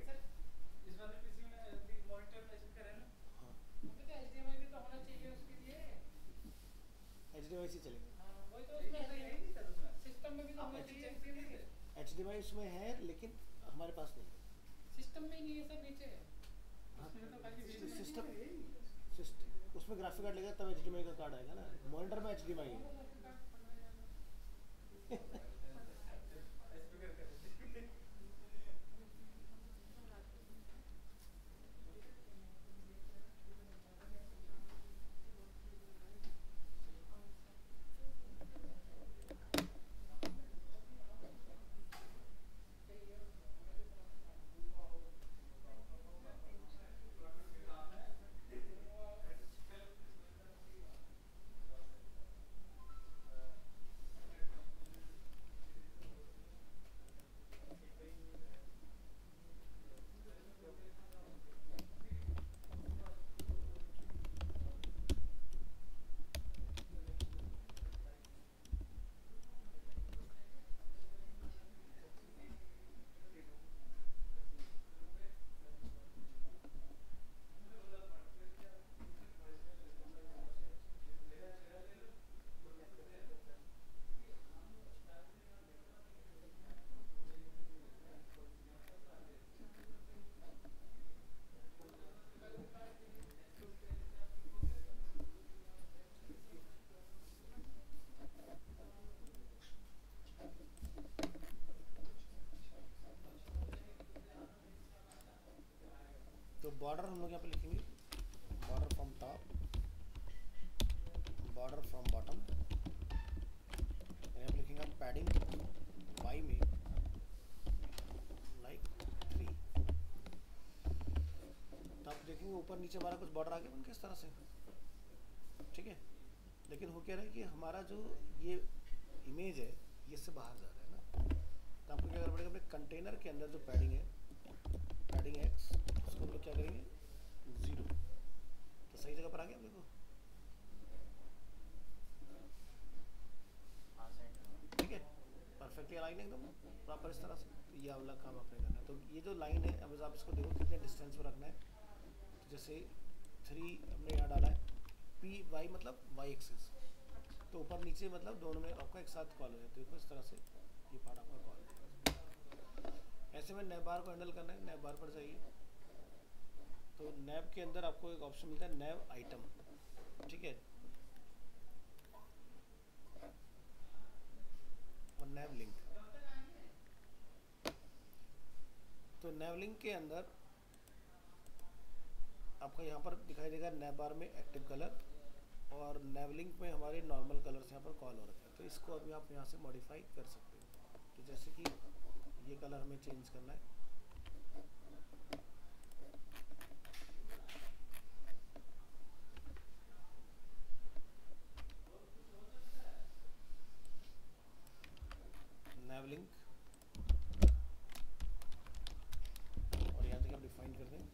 एच डी एम आई सी चलेगा, सिस्टम में भी तो होना चाहिए। एच डी एम आई उसमें है लेकिन हमारे पास नहीं है, सिस्टम में ही नहीं है, सब नीचे है। सिस्टम सिस्टम उसमें ग्राफिक कार्ड लेगा तब एच डी एम आई का कार्ड आएगा ना, मॉनिटर में एच डी एम आई है। तो बॉर्डर हम लोग यहाँ पे लिखेंगे, border from top, border from bottom. यहाँ पे लिखेंगे हम पैडिंग वाई में लाइक थ्री। तो आप देखेंगे ऊपर नीचे हमारा कुछ बॉर्डर आगे बन के इस तरह से, ठीक है। लेकिन हो क्या रहा है कि हमारा जो ये इमेज है ये इससे बाहर जा रहा है ना, तो आपको क्या करना पड़ेगा, अपने कंटेनर के अंदर जो पैडिंग है, पैडिंग एक्स, उसको हम लोग क्या करेंगे जीरो। तो सही जगह पर आ गया आप देखो, ठीक है, परफेक्टली अलाइन है एकदम प्रॉपर इस तरह से। तो ये वाला काम आपने करना है। तो ये जो लाइन है अब आप इसको देखो कितने डिस्टेंस पर रखना है। तो जैसे थ्री हमने यहाँ डाला है, पी वाई मतलब वाई एक्सिस, तो ऊपर नीचे मतलब दोनों में आपका एक साथ कॉल हो जाए। देखो इस तरह से ये पार्ट आपका कॉल हो। ऐसे में नैब बार को हैंडल करना है, नैब बार पर जाइए। तो नैब के अंदर आपको एक ऑप्शन मिलता है नैब आइटम, ठीक है, और नैब लिंक। तो नैब लिंक के अंदर आपका यहाँ पर दिखाई देगा नैब बार में एक्टिव कलर, और नैब लिंक में हमारे नॉर्मल कलर्स यहाँ पर कॉल हो रखे हैं। तो इसको अभी आप यहाँ से मॉडिफाई कर सकते हो। तो जैसे कि ये कलर हमें चेंज करना है, नैब लिंक, और यहाँ तक आप डिफाइन कर दें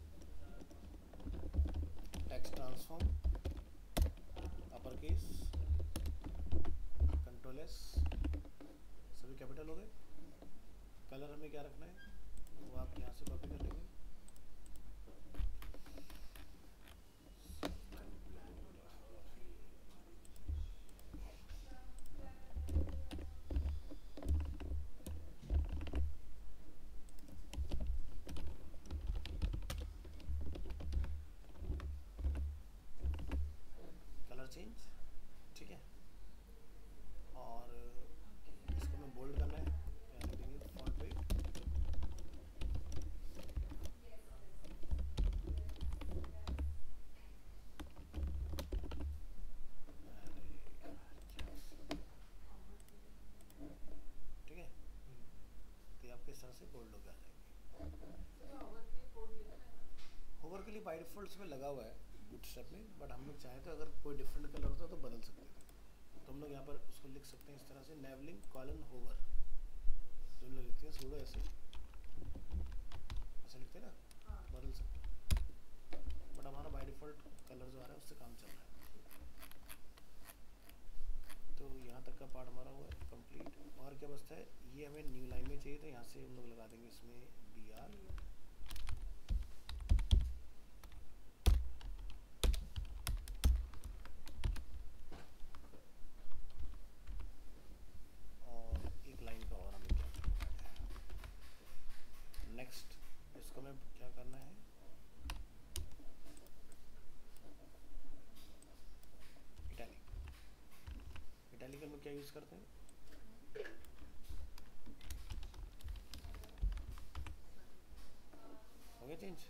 text transform upper case control S, सभी कैपिटल हो गए। कलर हमें क्या रखना है वो आप यहाँ से कॉपी कर लेंगे। इस तरह से बोल्ड होकर आ जाएंगे। तो ओवर के कोड लिखना है ना? होवर के लिए बाई डिफ़ॉल्ट इसमें लगा हुआ है बूटस्ट्रैप में, बट हम लोग चाहें तो अगर कोई डिफरेंट कलर होता तो बदल सकते थे। तो हम लोग यहाँ पर उसको लिख सकते हैं इस तरह से, नेवलिंग कॉलन होवर, जो लोग लिखते हैं सूडो ऐसे ऐसे लिखते हैं ना, हाँ। बदल सकते हैं, बट हमारा बाई डिफ़ॉल्ट कलर जो आ रहा है उससे काम चल रहा है। तो यहाँ तक का पार्ट हमारा हुआ है कंप्लीट। और क्या बचता है, ये हमें न्यू लाइन में चाहिए, तो यहाँ से हम लोग लगा देंगे इसमें बी आर, और एक लाइन का और हमें क्या करना है। नेक्स्ट इसको हमें क्या करना है, इटैलिक। इटैलिक में क्या यूज़ करते हैं, हो गया चेंज।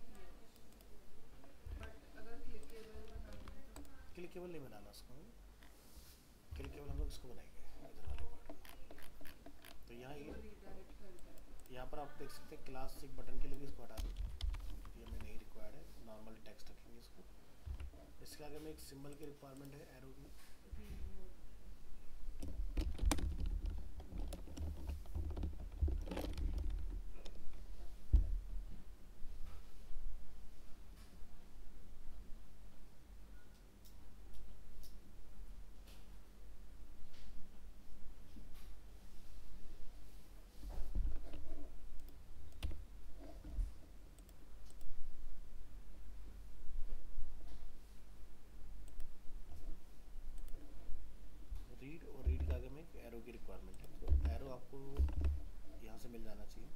बट अगर क्लिकेबल बनाना है तो क्लिकेबल नहीं बनाना उसको, क्लिकेबल हम लोग इसको बनाएंगे इधर वाले पार्ट। तो यहाँ ये रीडायरेक्ट कर जाएगा। यहाँ पर आप देख सकते हैं क्लास एक बटन के लिए इसको हटा दें, ये हमें नहीं रिक्वायर्ड है, नॉर्मल टेक्स्ट रखेंगे इसको। इसके आगे में एक सिंबल की रिक्वायरमेंट है एरो की, रीड, और रीड के आगे में एक एरो की रिक्वायरमेंट है। तो एरो आपको यहाँ से मिल जाना चाहिए,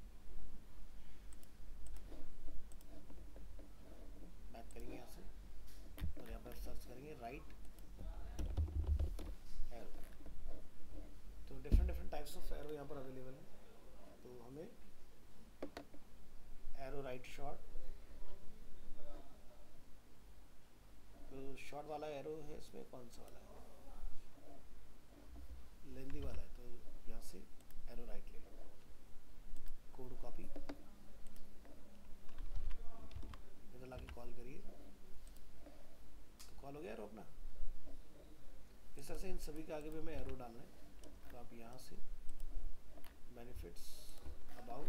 बैक करेंगे यहाँ से और यहाँ पर सर्च करेंगे राइट एरो। तो different different types of arrow यहाँ पर अवेलेबल है। तो हमें एरो राइट शॉर्ट, तो शॉर्ट वाला एरो है इसमें, कौन सा वाला है, लेंदी वाला है, तो यहाँ से एरो राइट ले लो, कोड कॉपी, इधर लाके कॉल करिए, तो कॉल हो गया एरो अपना। इस तरह से इन सभी के आगे भी हमें एरो डालना है। तो आप यहाँ से बेनिफिट्स, अबाउट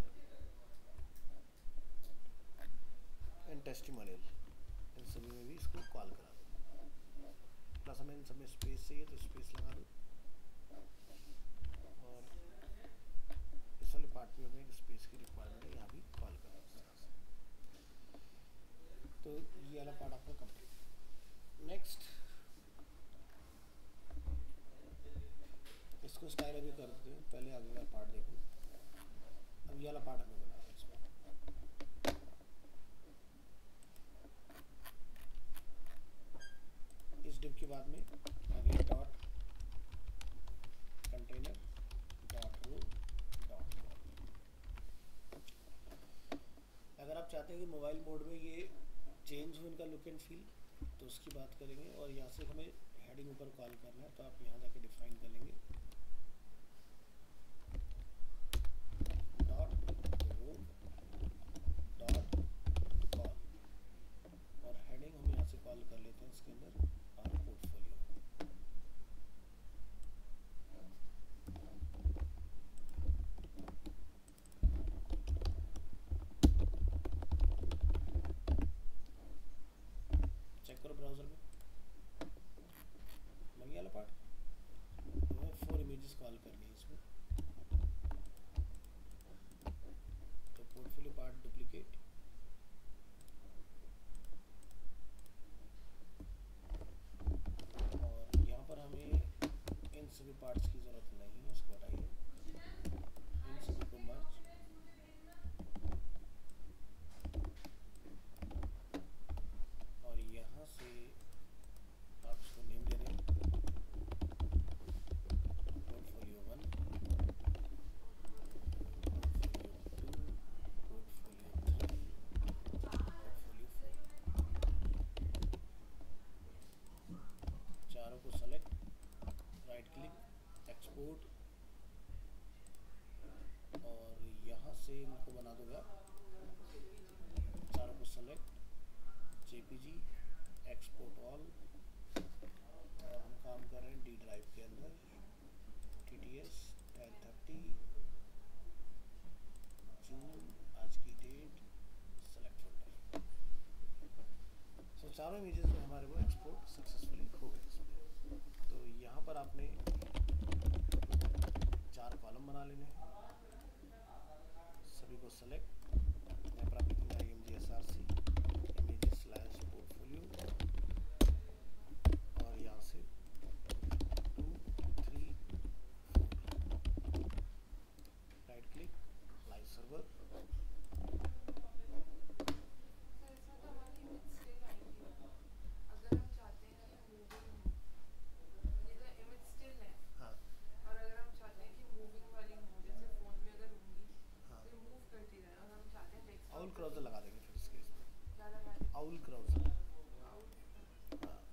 एंड टेस्टिमोनियल, इन सभी में भी इसको कॉल करा दो। प्लस हमें इन सब में स्पेस चाहिए तो स्पेस लगा दो, और इस वाले पार्ट में हमें एक स्पेस की रिक्वायरमेंट है, यहाँ भी कॉल करो इस तरह से। तो ये वाला पार्ट आपका कंप्लीट। नेक्स्ट इसको स्टाइल अभी कर देते हैं, पहले आगे का पार्ट देखो। अब ये वाला पार्ट हमें बनाना है इसमें। इस डिव के बाद में आगे dot container dot row dot col. अगर आप चाहते हैं कि मोबाइल मोड में ये चेंज हो इनका लुक एंड फील, तो उसकी बात करेंगे। और यहाँ से हमें हेडिंग ऊपर कॉल करना है, तो आप यहाँ जाके डिफाइन कर लेंगे डॉट रो डॉट कॉल, और हेडिंग हम यहाँ से कॉल कर लेते हैं इसके अंदर और पोर्टफोलियो। चेक करो ब्राउजर में, बन गया वाला पार्ट। हमें फोर इमेजेस कॉल करनी है इसमें, तो पोर्टफोलियो पार्ट डुप्लीकेट, और यहाँ पर हमें इन सभी पार्ट्स की ज़रूरत नहीं है, इसको हटाइए, इन सभी को मर्ज, और यहाँ से आप इसको नेम दे दें portfolio one, portfolio two, portfolio three, portfolio four. चारों को सेलेक्ट, राइट क्लिक, एक्सपोर्ट, और सेलेक्ट जेपीजी एक्सपोर्ट ऑल, और हम काम कर रहे हैं डी ड्राइव के अंदर, T T S ten thirty June, आज की डेट, सेलेक्ट फोल्डर। सो चारों इमेजेस में हमारे वो एक्सपोर्ट सक्सेसफुली हो गए इसमें। तो यहाँ पर आपने चार कॉलम बना लेने हैं, सभी को सेलेक्ट, यहाँ पर आप लिखेंगे I M G S R C images slash portfolio, और यहाँ से two three four, right click, live server, sir इसमें तो हमारी इमेज स्टिल आएंगी अगर हम चाहते हैं कि मूविंग हो, ये तो इमेज स्टिल है। हाँ और अगर हम चाहते हैं कि मूविंग वाली हो, जैसे फोन में अगर होंगी हाँ, तो मूव करती रहे, और हम चाहते हैं डेस्कटॉप आउल क्राउजर लगा देंगे फिर इस केस में, क्या लगा दें आउल क्राउजर, आउट। हाँ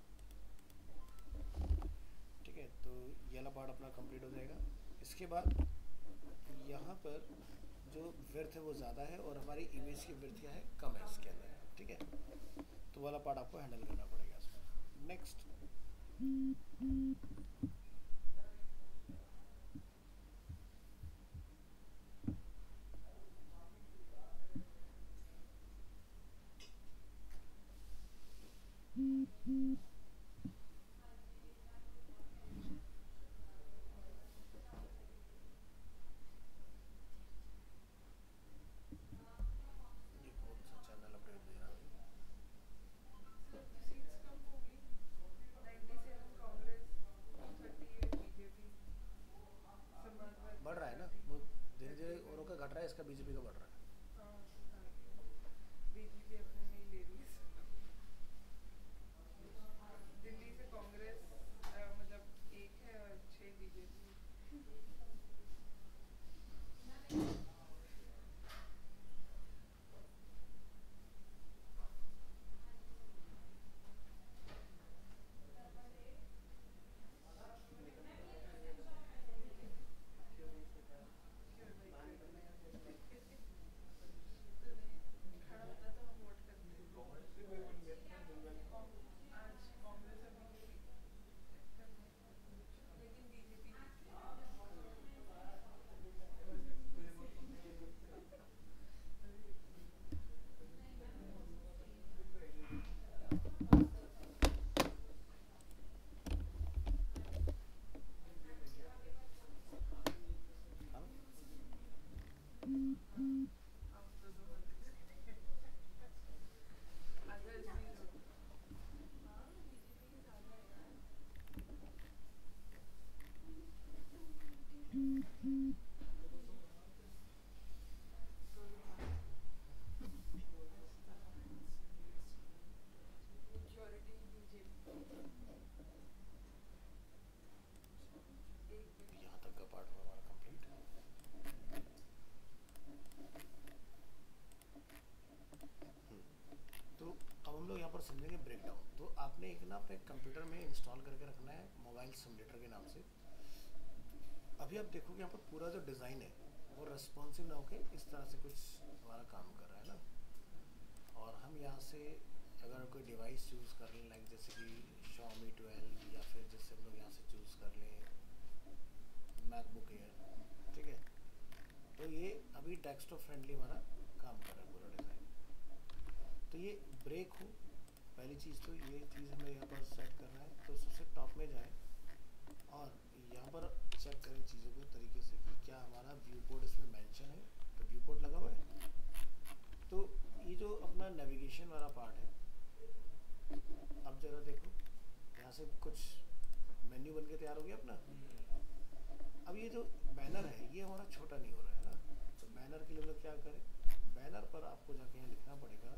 ठीक है। तो ये वाला पार्ट अपना कंप्लीट हो जाएगा। इसके बाद यहाँ पर जो विड्थ है वो ज़्यादा है और हमारी इमेज की विड्थ क्या है, कम है इसके अंदर, ठीक है। तो वाला पार्ट आपको हैंडल करना पड़ेगा इसमें। नेक्स्ट, ये कौन सा चैनल अपडेट दे रहा है? सर सीट्स कम होगी, ninety seven Congress, thirty eight BJP, Samajwadi बढ़ रहा है ना पार्टी। वो, धीरे धीरे औरों का घट रहा है, इसका बीजेपी का बढ़ रहा है। हाँ बीजेपी अपने में ही ले रही है सर। दिल्ली से कांग्रेस अ, मतलब एक है और छह बीजेपी। खड़ा होता तो हम वोट करते। आज कांग्रेस अभी लेकिन बीजेपी हाँ अब तो दो अगर जीरो हाँ बीजेपी के ज्यादा है यार। मेजॉरिटी बीजेपी एक भी यहाँ तक का पार्ट हुआ हमारा कंप्लीट। तो अब हम लोग यहाँ पर समझेंगे ब्रेकडाउन। तो आपने एक ना अपने कंप्यूटर में इंस्टॉल करके रखना है मोबाइल सिमुलेटर के नाम से। अभी आप देखोगे यहाँ पर पूरा जो डिज़ाइन है वो रेस्पॉन्सिव ना होके इस तरह से कुछ हमारा काम कर रहा है ना। और हम यहाँ से अगर कोई डिवाइस चूज़ कर लें, लाइक जैसे कि Xiaomi ट्वेल्व, या फिर जैसे हम लोग यहाँ से चूज़ कर लें मैकबुक एयर, ठीक है। तो ये अभी डेस्कटॉप फ्रेंडली हमारा काम कर रहा है पूरा डिज़ाइन। तो ये ब्रेक हो, पहली चीज़ तो ये चीज़ हमें यहाँ पर सेट करना है। तो सबसे टॉप में जाए और यहाँ पर चेक करें चीज़ों को तरीके से कि क्या हमारा व्यू पोर्ट इसमें मेंशन है। तो व्यू पोर्ट लगा हुआ है। तो ये जो अपना नेविगेशन वाला पार्ट है, अब ज़रा देखो यहाँ से कुछ मेन्यू बन के तैयार हो गया अपना। अब ये जो बैनर है ये हमारा छोटा नहीं हो रहा है ना। तो बैनर के लिए हम लोग क्या करें, बैनर पर आपको जाके यहाँ लिखना पड़ेगा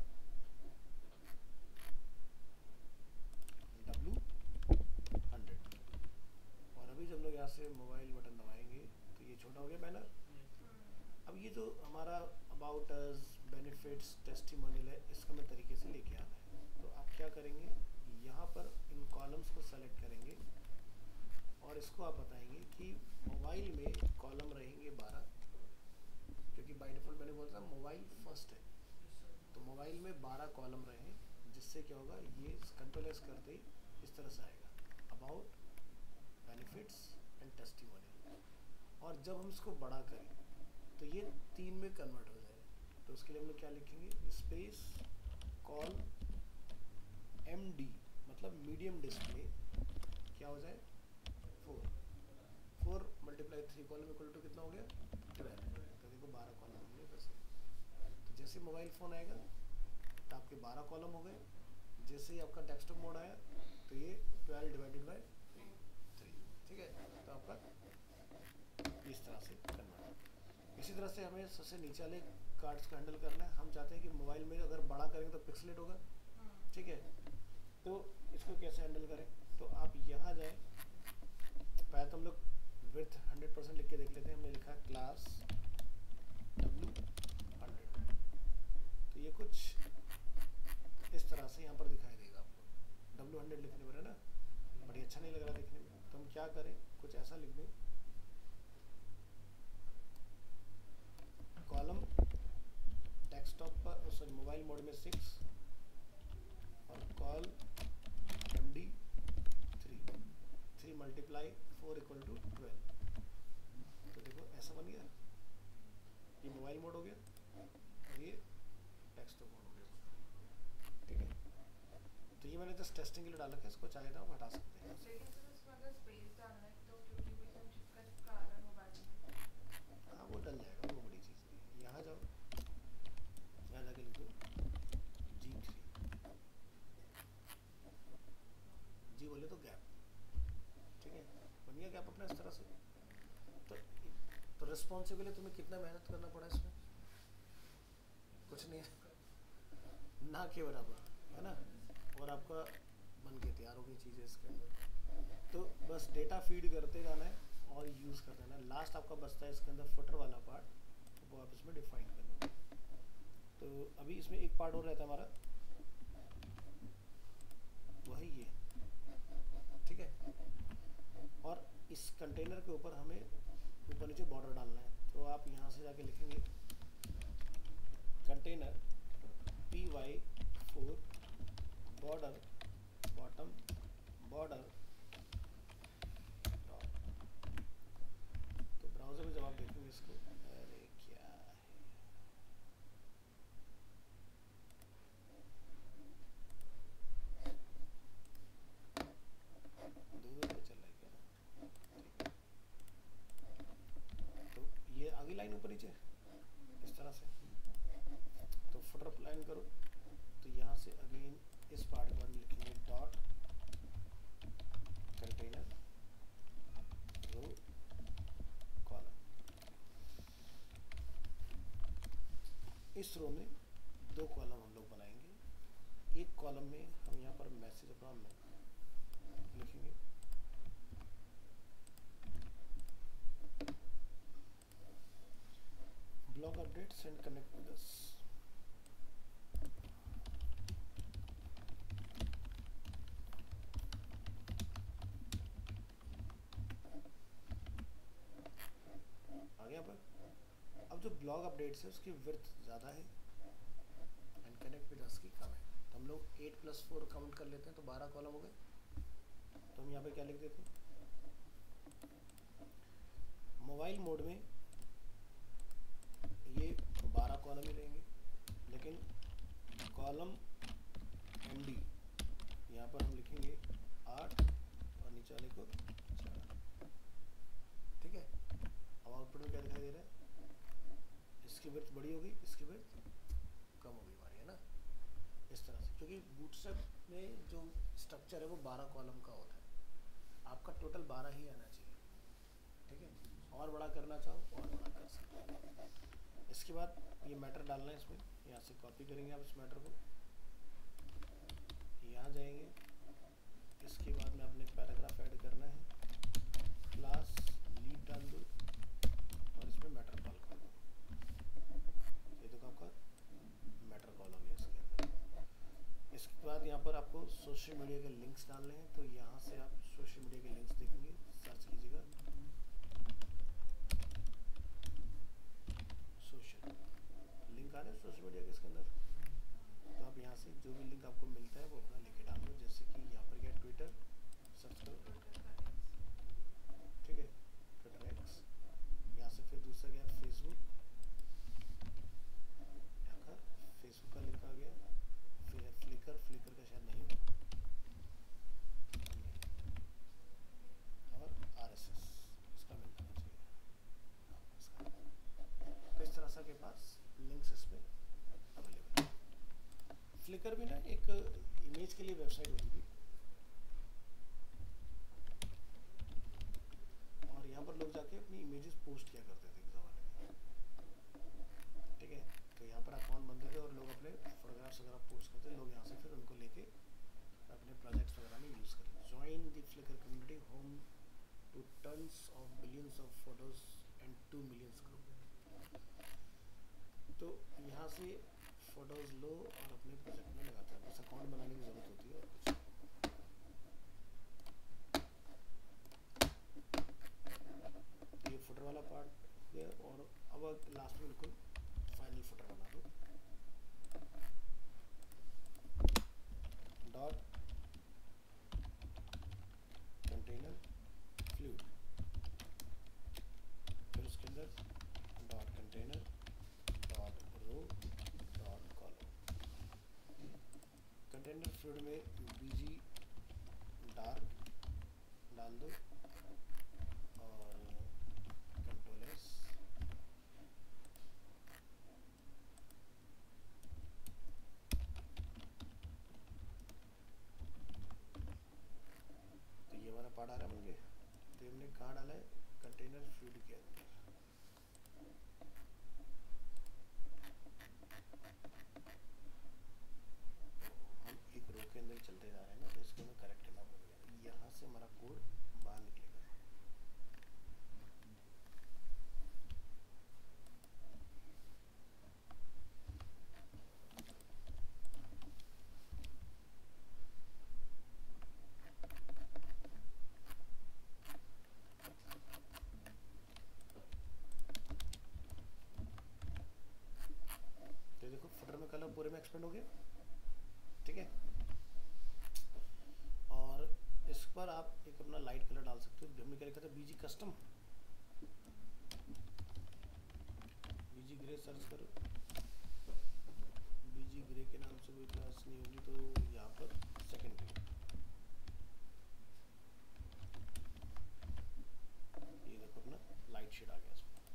डब्लू हंड्रेड। और अभी जब लोग यहाँ से मोबाइल बटन दबाएंगे तो ये छोटा हो गया बैनर। अब ये जो हमारा अबाउट अस, बेनिफिट्स, टेस्टिमोनियल है, इसको हमें तरीके से लेके आना है। तो आप क्या करेंगे, यहाँ पर इन कॉलम्स को सेलेक्ट करेंगे और इसको आप बताएंगे कि मोबाइल में कॉलम रहेंगे बारह, क्योंकि बाय डिफ़ॉल्ट मैंने बोला था मोबाइल फर्स्ट है। तो मोबाइल में बारह कॉलम रहे, जिससे क्या होगा, ये कंट्रोल एस करते ही इस तरह से आएगा, अबाउट, बेनिफिट्स एंड टेस्टिमोनियल। और जब हम इसको बड़ा करें तो ये तीन में कन्वर्ट हो जाए, तो उसके लिए हम लोग क्या लिखेंगे, स्पेस कॉल एम डी, मतलब मीडियम डिस्प्ले क्या हो जाए, four, four multiply three column equal to कितना हो गया, ट्वेल्व। तो देखो बारह कॉलम होंगे फिर से। तो जैसे मोबाइल फ़ोन आएगा तो आपके बारह कॉलम हो गए, जैसे ही आपका डेस्कटॉप मोड आया तो ये ट्वेल्व डिवाइडेड बाई थ्री, ठीक है। तो आपका इस तरह से कन्वर्ट। इसी तरह से हमें सबसे नीचे वाले कार्ड्स को हैंडल करना है। हम चाहते हैं कि मोबाइल में अगर बड़ा करेंगे तो पिक्सलेट होगा, ठीक है। तो इसको कैसे हैंडल करें, तो आप यहाँ जाएं, पहले तो हम लोग विड्थ हंड्रेड परसेंट लिख के देख लेते हैं। हमने लिखा क्लास डब्ल्यू हंड्रेड, तो ये कुछ इस तरह से यहाँ पर दिखाई देगा आपको, डब्ल्यू हंड्रेड लिखने पर, है ना, बड़ी अच्छा नहीं लग रहा देखने में। तो हम क्या करें, कुछ ऐसा लिख दें, कॉलम डेस्कटॉप पर, सॉरी मोबाइल मोड में सिक्स, और col M D three, three multiply four equal to twelve. तो देखो ऐसा बन गया, ये मोबाइल मोड हो गया और ये डेस्कटॉप मोड हो गया, ठीक है। तो ये मैंने जस्ट टेस्टिंग के लिए डाला है, इसको चाहे तो आप हटा सकते हैं। लेकिन सर उसमें अगर स्पेस डालना है तो फिफ्टी परसेंट दिक्कत कारण मोबाइल में। हाँ वो डल जाएगा, वो बड़ी चीज़ नहीं है। यहाँ जाओ, यहाँ जाके लिखो जी थ्री, जी बोले तो गैप, ठीक है, बन गया गैप अपना इस तरह से। तो तो रिस्पॉन्सिव के लिए तुम्हें कितना मेहनत करना पड़ा इसमें, कुछ नहीं है, ना के बराबर, है ना। और आपका बन के तैयार हो गई चीज़ें इसके अंदर। तो बस डेटा फीड करते जाना है और यूज़ कर देना है। लास्ट आपका बचता है इसके अंदर फुटर वाला पार्ट, वो आप इसमें डिफाइन कर लो। तो अभी इसमें एक पार्ट और रहता है हमारा, वही ये, ठीक है। और इस कंटेनर के ऊपर हमें ऊपर नीचे बॉर्डर डालना है। तो आप यहाँ से जाके लिखेंगे container P Y four border bottom border top. तो ब्राउज़र में जब आप देखेंगे इसको, अरे क्या है, दो दो पे चल रहा है क्या, ठीक है। तो ये आगे लाइन ऊपर नीचे इस तरह से, तो फुटर लाइन करो, तो यहाँ से अगेन इस पार्ट के बाद में लिखेंगे डॉट कंटेनर रो कॉलम। इस रो में दो कॉलम हम लोग बनाएंगे। एक कॉलम में हम यहाँ पर मैसेज अपना लिखेंगे, blog updates and connect with us. आगे यहाँ पर अब जो ब्लॉग अपडेट्स है उसकी विड्थ ज़्यादा है एंड कनेक्ट विद अस की कम है। तो हम लोग एट प्लस फोर काउंट कर लेते हैं, तो बारह कॉलम हो गए। तो हम यहाँ पे क्या लिख देते हैं, मोबाइल मोड में ये बारह कॉलम ही रहेंगे, लेकिन कॉलम एम डी यहाँ पर हम लिखेंगे आठ और नीचे वाले को चार, ठीक है। अब आउटपुट में क्या दिखाई दे रहा है, इसकी विड्थ बड़ी होगी, इसकी विड्थ कम होगी हमारी, है ना, इस तरह से। क्योंकि बूटस्ट्रैप में जो स्ट्रक्चर है वो बारह कॉलम का होता है, आपका टोटल बारह ही आना चाहिए, ठीक है। और बड़ा करना चाहो और बड़ा कर सकते हैं। इसके बाद ये मैटर डालना है इसमें, यहाँ से कॉपी करेंगे आप इस मैटर को, यहाँ जाएंगे, इसके बाद में अपने पैराग्राफ ऐड करना है, क्लास लीड डाल दो और इसमें मैटर कॉल कर दो। ये तो आपका मैटर कॉल हो गया इसके अंदर। इसके बाद यहाँ पर आपको सोशल मीडिया के लिंक्स डालने हैं, तो यहाँ से आप सोशल मीडिया के लिंक्स देखेंगे, सर्च कीजिएगा सोशल लिंक आ रहे हैं सोशल मीडिया के इसके अंदर, आप यहाँ से जो भी लिंक आपको मिलता है वो अपना लेके डाल दो। जैसे कि यहाँ पर क्या, ट्विटर सर्च करो, ठीक है, ट्विटर एक्स। यहाँ से फिर दूसरा क्या, फेसबुक, यहाँ का फेसबुक का लिंक आ गया। फिर फ्लिकर, फ्लिकर का शायद नहीं होगा, और आरएसएस इसका मिल जाना चाहिए, हाँ इसका। तो इस तरह से आपके पास लिंक्स इसमें अवेलेबल है। फ्लिकर भी ना एक इमेज के लिए वेबसाइट होती थी, और यहाँ पर लोग जाके अपनी इमेजेस पोस्ट किया करते थे एक ज़माने में, ठीक है। तो यहाँ पर अकाउंट बनते थे और लोग अपने फोटोग्राफ्स वगैरह पोस्ट करते थे, लोग यहाँ से फिर उनको लेके अपने प्रोजेक्ट्स वगैरह में यूज़ करते। Join the Flickr community home to tens of billions of photos and two millions group. तो यहाँ से फ़ोटोज़ लो और अपने प्रोजेक्ट में लगाते हैं, बस अकाउंट बनाने की ज़रूरत होती है और कुछ नहीं। ये फुटर वाला पार्ट है, और अब लास्ट में बिल्कुल फाइनल फुटर बना दो। डॉट कंटेनर फ्लूइड, फिर उसके अंदर dot container dot row dot column. Container fluid में बीजी डार्क डाल दो और कंट्रोल एस, तो ये वाला पार्ट आ रहा है मुझे। तो हमने कहाँ डाला है, कंटेनर फ्लूइड के अंदर। हम एक रो के अंदर चलते जा रहे हैं ना, तो इसको हमें करेक्ट करना पड़ेगा। यहाँ से हमारा कोड बाहर निकलेगा। तो देखो फुटर में कलर पूरे में एक्सपेंड हो गया, ठीक है। और इस पर आप एक अपना लाइट कलर डाल सकते हो। हमने क्या लिखा था, BG custom, BG grey search करो। बीजी ग्रे के नाम से कोई क्लास नहीं होगी, तो यहाँ पर सेकेंडरी, ये देखो अपना लाइट शेड आ गया इसमें।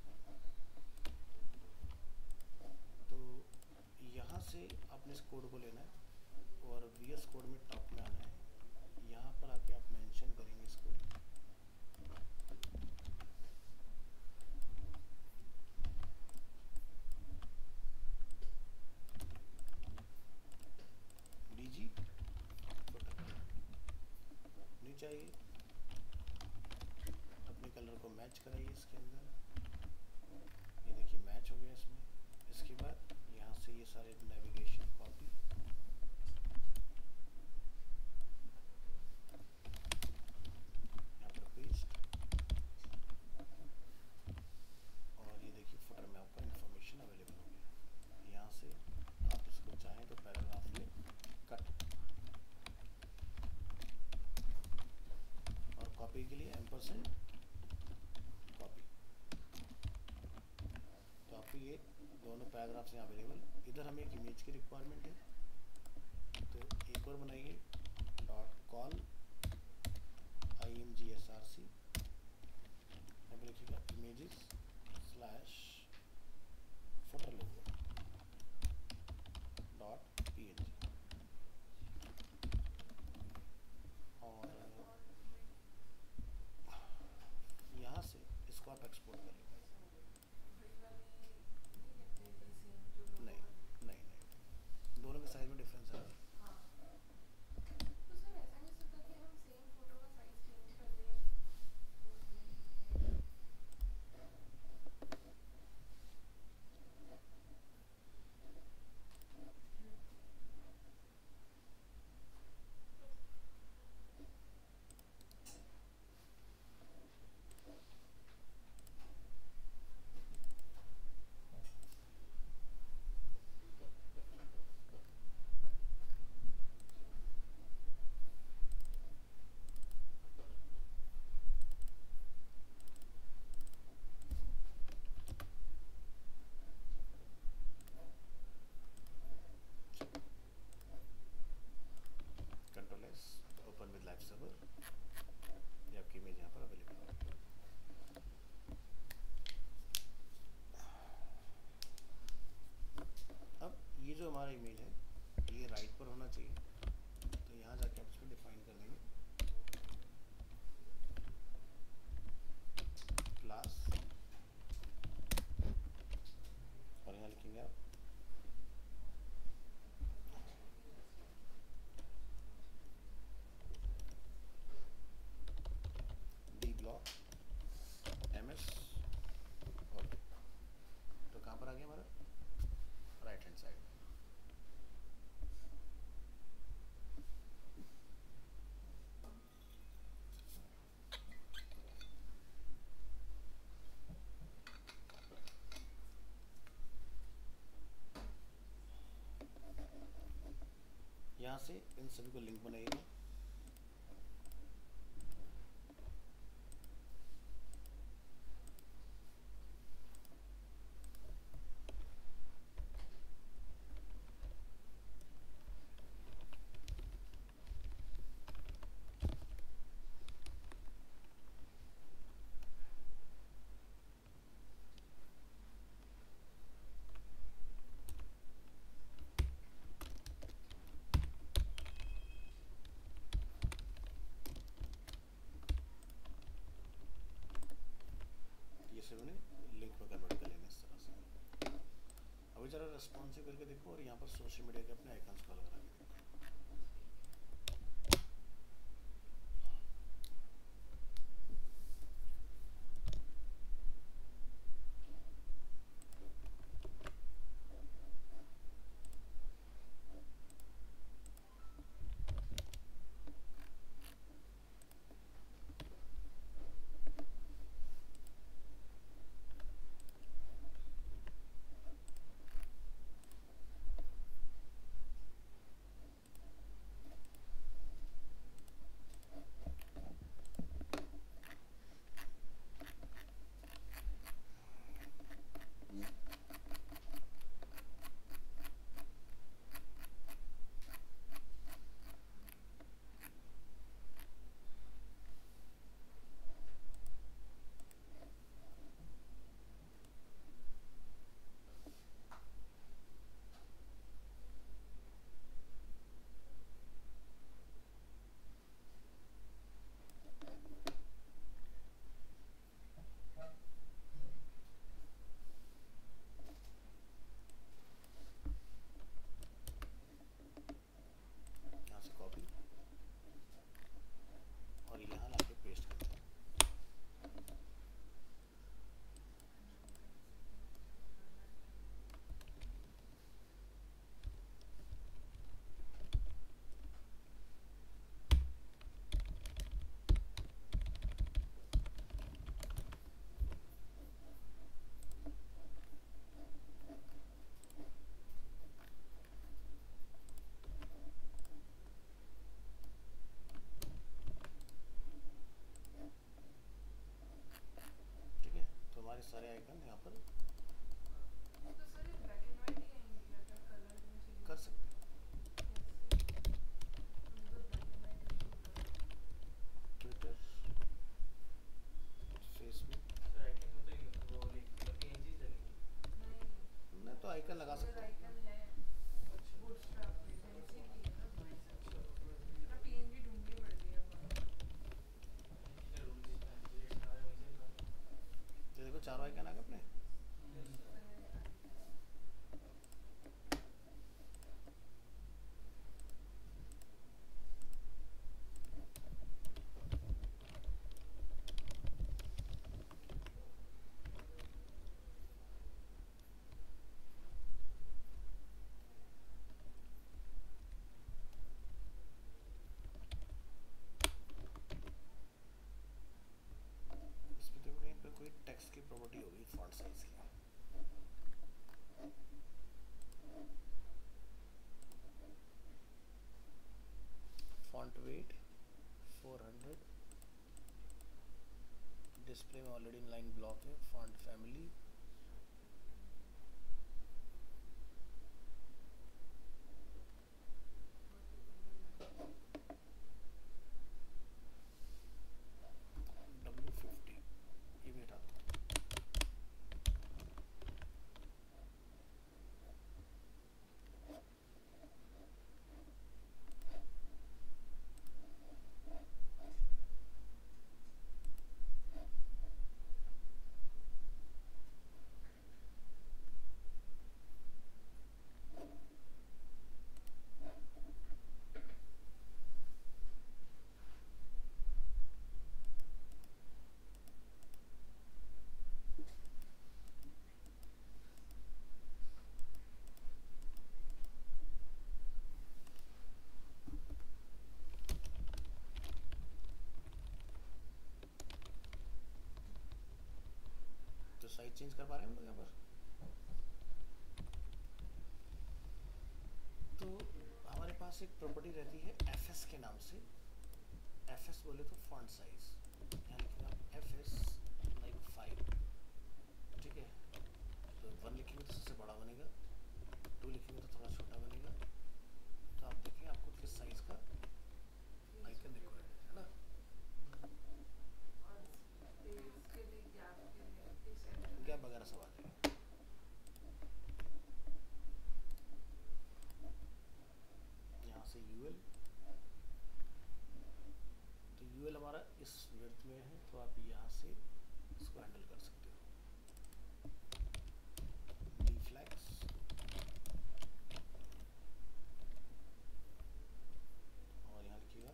तो यहाँ से आपने इस कोड को लेना है और वी एस कोड में टॉप में आना है। यहाँ पर आके आप मेंशन करेंगे इसको, बीजी फुटर नहीं चाहिए, अपने कलर को मैच कराइए इसके अंदर। ये देखिए मैच हो गया इसमें। इसके बाद यहाँ से ये सारे नेविगेशन कॉपी, यहाँ पर पेस्ट, और ये देखिए फुटर में आपका इंफॉर्मेशन अवेलेबल हो गया। यहाँ से आप इसको चाहें तो पैराग्राफ में कट, और कॉपी के लिए एम परसेंट कॉपी। तो आपको ये दोनों पैराग्राफ्स यहाँ अवेलेबल। इधर हमें एक इमेज की रिक्वायरमेंट है, तो एक और बनाइए, dot col I M G S R C, यहाँ पर लिखिएगा images slash footer logo dot P N G, और यहाँ से इसको आप एक्सपोर्ट करेंगे। नहीं नहीं नहीं, दोनों के साइज में डिफरेंस है। तो सर ऐसा नहीं सकता कि हम सेम फोटो का साइज चेंज कर दें? ओपन विद लाइव सर्वर, ये आपकी इमेज यहाँ पर अवेलेबल होगी। अब ये जो हमारा इमेज है ये राइट पर होना चाहिए, तो यहाँ जाके आप इसको डिफाइन कर देंगे क्लास, और यहाँ लिखेंगे आप D block M S auto. तो कहाँ पर आ गया हमारा, राइट हैंड साइड। यहाँ से इन सभी को लिंक बनाइएगा। से उन्हें लिंक में कन्वर्ट कर लेना इस तरह से। अभी ज़रा रेस्पॉन्सिव करके देखो और यहाँ पर सोशल मीडिया के अपने आइकन्स को लगा के देखो। सारे आइकन यहाँ पर तो सर ये ब्लैक एंड व्हाइट ही आएंगे क्या, क्या कलर में चाहिए कर सकते हैं। ट्विटर, फेसबुक, नहीं तो आइकन लगा सकते हैं। आइकन है बूटस्ट्रैप पे फैंसी भी है ना, मेरा पीएनजी ढूंढनी पड़ रही है अब। तो देखो चारों आइकन आ गए अपने। इसमें देखो कहीं पर कोई टेक्स्ट की प्रॉपर्टी होगी फॉन्ट साइज की। Font weight four hundred, display में ऑलरेडी इनलाइन ब्लॉक है। फॉन्ट फैमिली चेंज कर पा रहे हैं हम लोग यहाँ पर? तो हमारे पास एक प्रॉपर्टी रहती है एफ एस के नाम से। एफ एस बोले तो फॉन्ट साइज, यहाँ लिखेंगे एफ एस लाइक फाइव, ठीक है। तो वन लिखेंगे तो सबसे बड़ा बनेगा, टू लिखेंगे तो थोड़ा छोटा बनेगा। तो आप देखें आपको किस साइज का आइकन दिख रहा है ना। गैप वगैरह सब आ जाएगा। यहाँ से यूएल, तो यूएल हमारा इस विड्थ में है, तो आप यहाँ से इसको हैंडल कर सकते हो। डीफ्लेक्स, और यहाँ लिखिएगा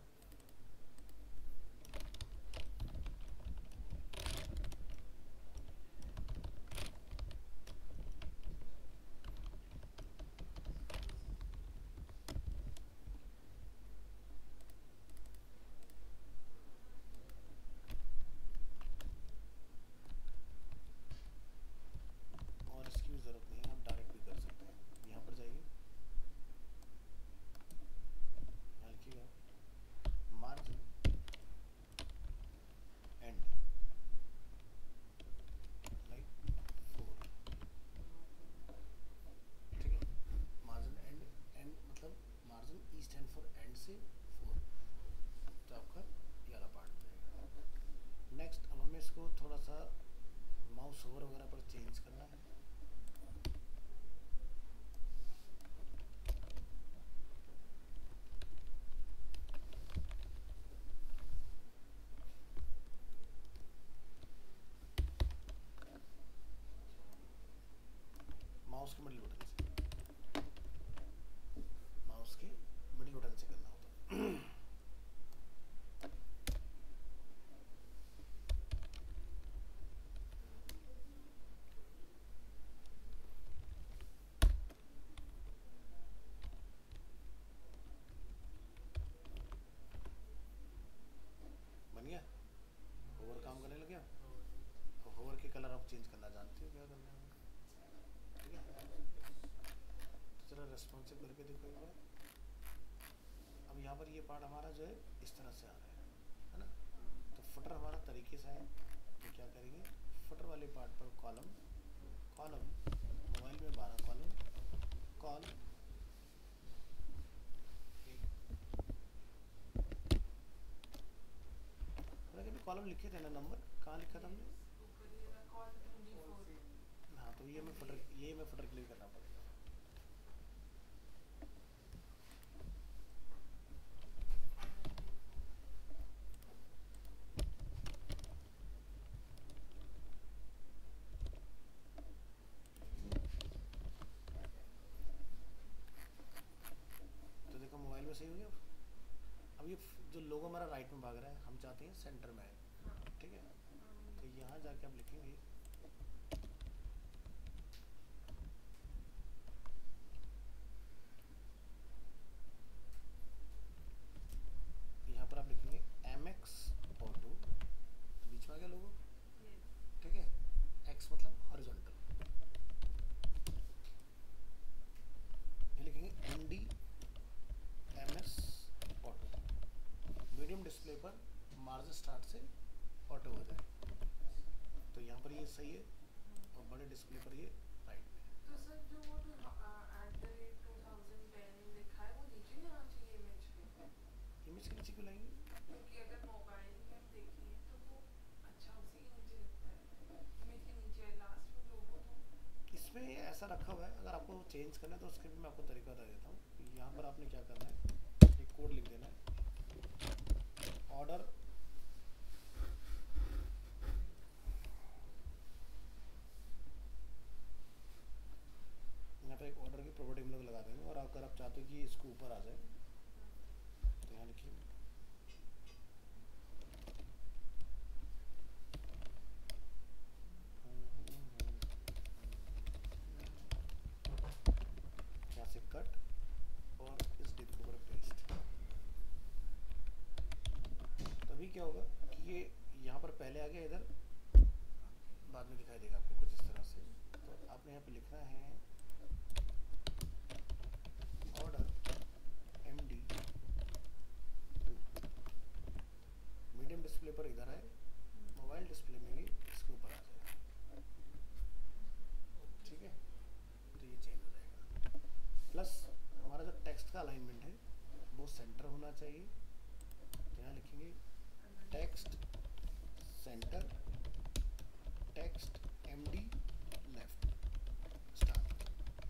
जरूरत नहीं है, आप डायरेक्ट भी कर सकते हैं। यहाँ पर जाइए, यहाँ लिखिएगा मार्जिन एंड लाइक फोर, ठीक है। मार्जिन एंड, एंड मतलब margin east end for end से फोर, तो आपका ये वाला पार्ट हो जाएगा। नेक्स्ट अब हमें इसको थोड़ा सा माउस ओवर वगैरह पर चेंज करना है। माउस के मिडिल बटन से, माउस के मिडिल बटन से करना होता है। बन गया, होवर काम करने लग गया। तो होवर के कलर आप चेंज करना जानते हो, क्या करना है, ठीक है। तो चलो रेस्पॉन्सिव करके देखो एक बार। अब यहाँ पर ये पार्ट हमारा जो है इस तरह से आ रहा है, है ना। तो फुटर हमारा तरीके से है, तो क्या करेंगे, फुटर वाले पार्ट पर कॉलम, कॉलम मोबाइल में बारह कॉलम, कॉल कॉलम लिखे थे ना, नंबर कहाँ लिखा था हमने? हाँ, तो ये मैं फुटर, ये मैं फुटर क्लियर करना पड़ेगा। तो देखो मोबाइल में सही हो गया। अब ये जो लोगो हमारा राइट में भाग रहा है, हम चाहते हैं सेंटर में है, ठीक है। तो यहाँ जाके आप लिखेंगे यहाँ पर आप लिखेंगे एम एक्स ऑटो, बीच में आ गया लोगो, ठीक है। एक्स मतलब हॉरिजॉन्टल, ये लिखेंगे M D M S auto. Medium display पर मार्जिन स्टार्ट से ऑटो हो जाए, तो यहाँ पर ये सही है, और बड़े डिस्प्ले पर ये राइट में। तो सर जो वो at the rate two thousand ten लिखा है वो नीचे नहीं आना चाहिए इमेज के? इमेज के नीचे क्यों लाएंगे? क्योंकि अगर मोबाइल में हम देखें तो वो अच्छा उसी के नीचे लगता है, इमेज के नीचे लास्ट में लोगो। तो इसमें ऐसा रखा हुआ है, अगर आपको चेंज करना है तो उसके भी मैं आपको तरीका बता देता हूँ। यहाँ पर आपने क्या करना है, एक कोड लिख देना है, ऑर्डर यहाँ पे एक ऑर्डर की प्रॉपर्टी हम लोग लगा देंगे, और अगर आप चाहते हो कि इसको ऊपर आ जाए तो यहाँ लिखिए यहाँ से कट और इस डिप के ऊपर पेस्ट। तभी क्या होगा कि ये यहाँ पर पहले आ गया, इधर बाद में दिखाई देगा आपको कुछ इस तरह मैसेज, तो आपने यहाँ पे लिखना है order M D two. Medium display पर इधर है, मोबाइल डिस्प्ले में ये इसके ऊपर आ जाएगा। ठीक है, तो ये चेंज हो जाएगा। प्लस हमारा जो टेक्स्ट का अलाइनमेंट है वो सेंटर होना चाहिए। तो यहाँ लिखेंगे text centre, text MD left, start.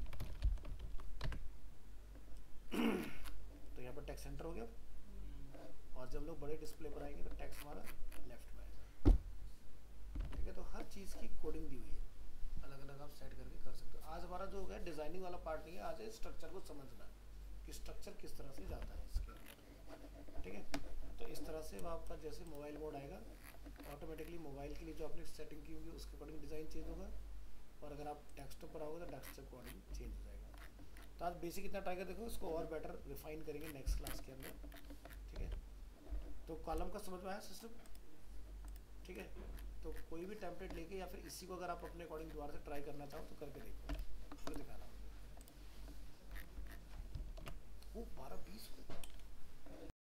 तो यहाँ पर टेक्स्ट सेंटर हो गया। और जब लोग बड़े डिस्प्ले पर आएंगे तो टेक्स्ट हमारा लेफ्ट में आएगा। ठीक है, तो हर चीज़ की कोडिंग दी हुई है, अलग अलग आप सेट करके कर सकते हो। आज हमारा जो हो गया डिज़ाइनिंग वाला पार्ट नहीं है, आज है स्ट्रक्चर को समझना कि स्ट्रक्चर किस तरह से जाता है इसके अंदर। ठीक है, तो इस तरह से आपका जैसे मोबाइल मोड आएगा ऑटोमेटिकली मोबाइल के लिए जो आपने सेटिंग की होगी उसके अकॉर्डिंग डिज़ाइन चेंज होगा, और अगर आप डेस्कटॉप पर आओगे तो डेस्कटॉप के अकॉर्डिंग चेंज हो जाएगा। तो आज बेसिक इतना ट्राई कर देखो, इसको और बेटर रिफाइन करेंगे नेक्स्ट क्लास के अंदर। ठीक है, तो कॉलम का समझ में आया सिस्टम? ठीक है, तो कोई भी टेम्पलेट लेके या फिर इसी को अगर आप अपने अकॉर्डिंग दोबारा से ट्राई करना चाहो तो करके देखो, फिर दिखाना। वो बारह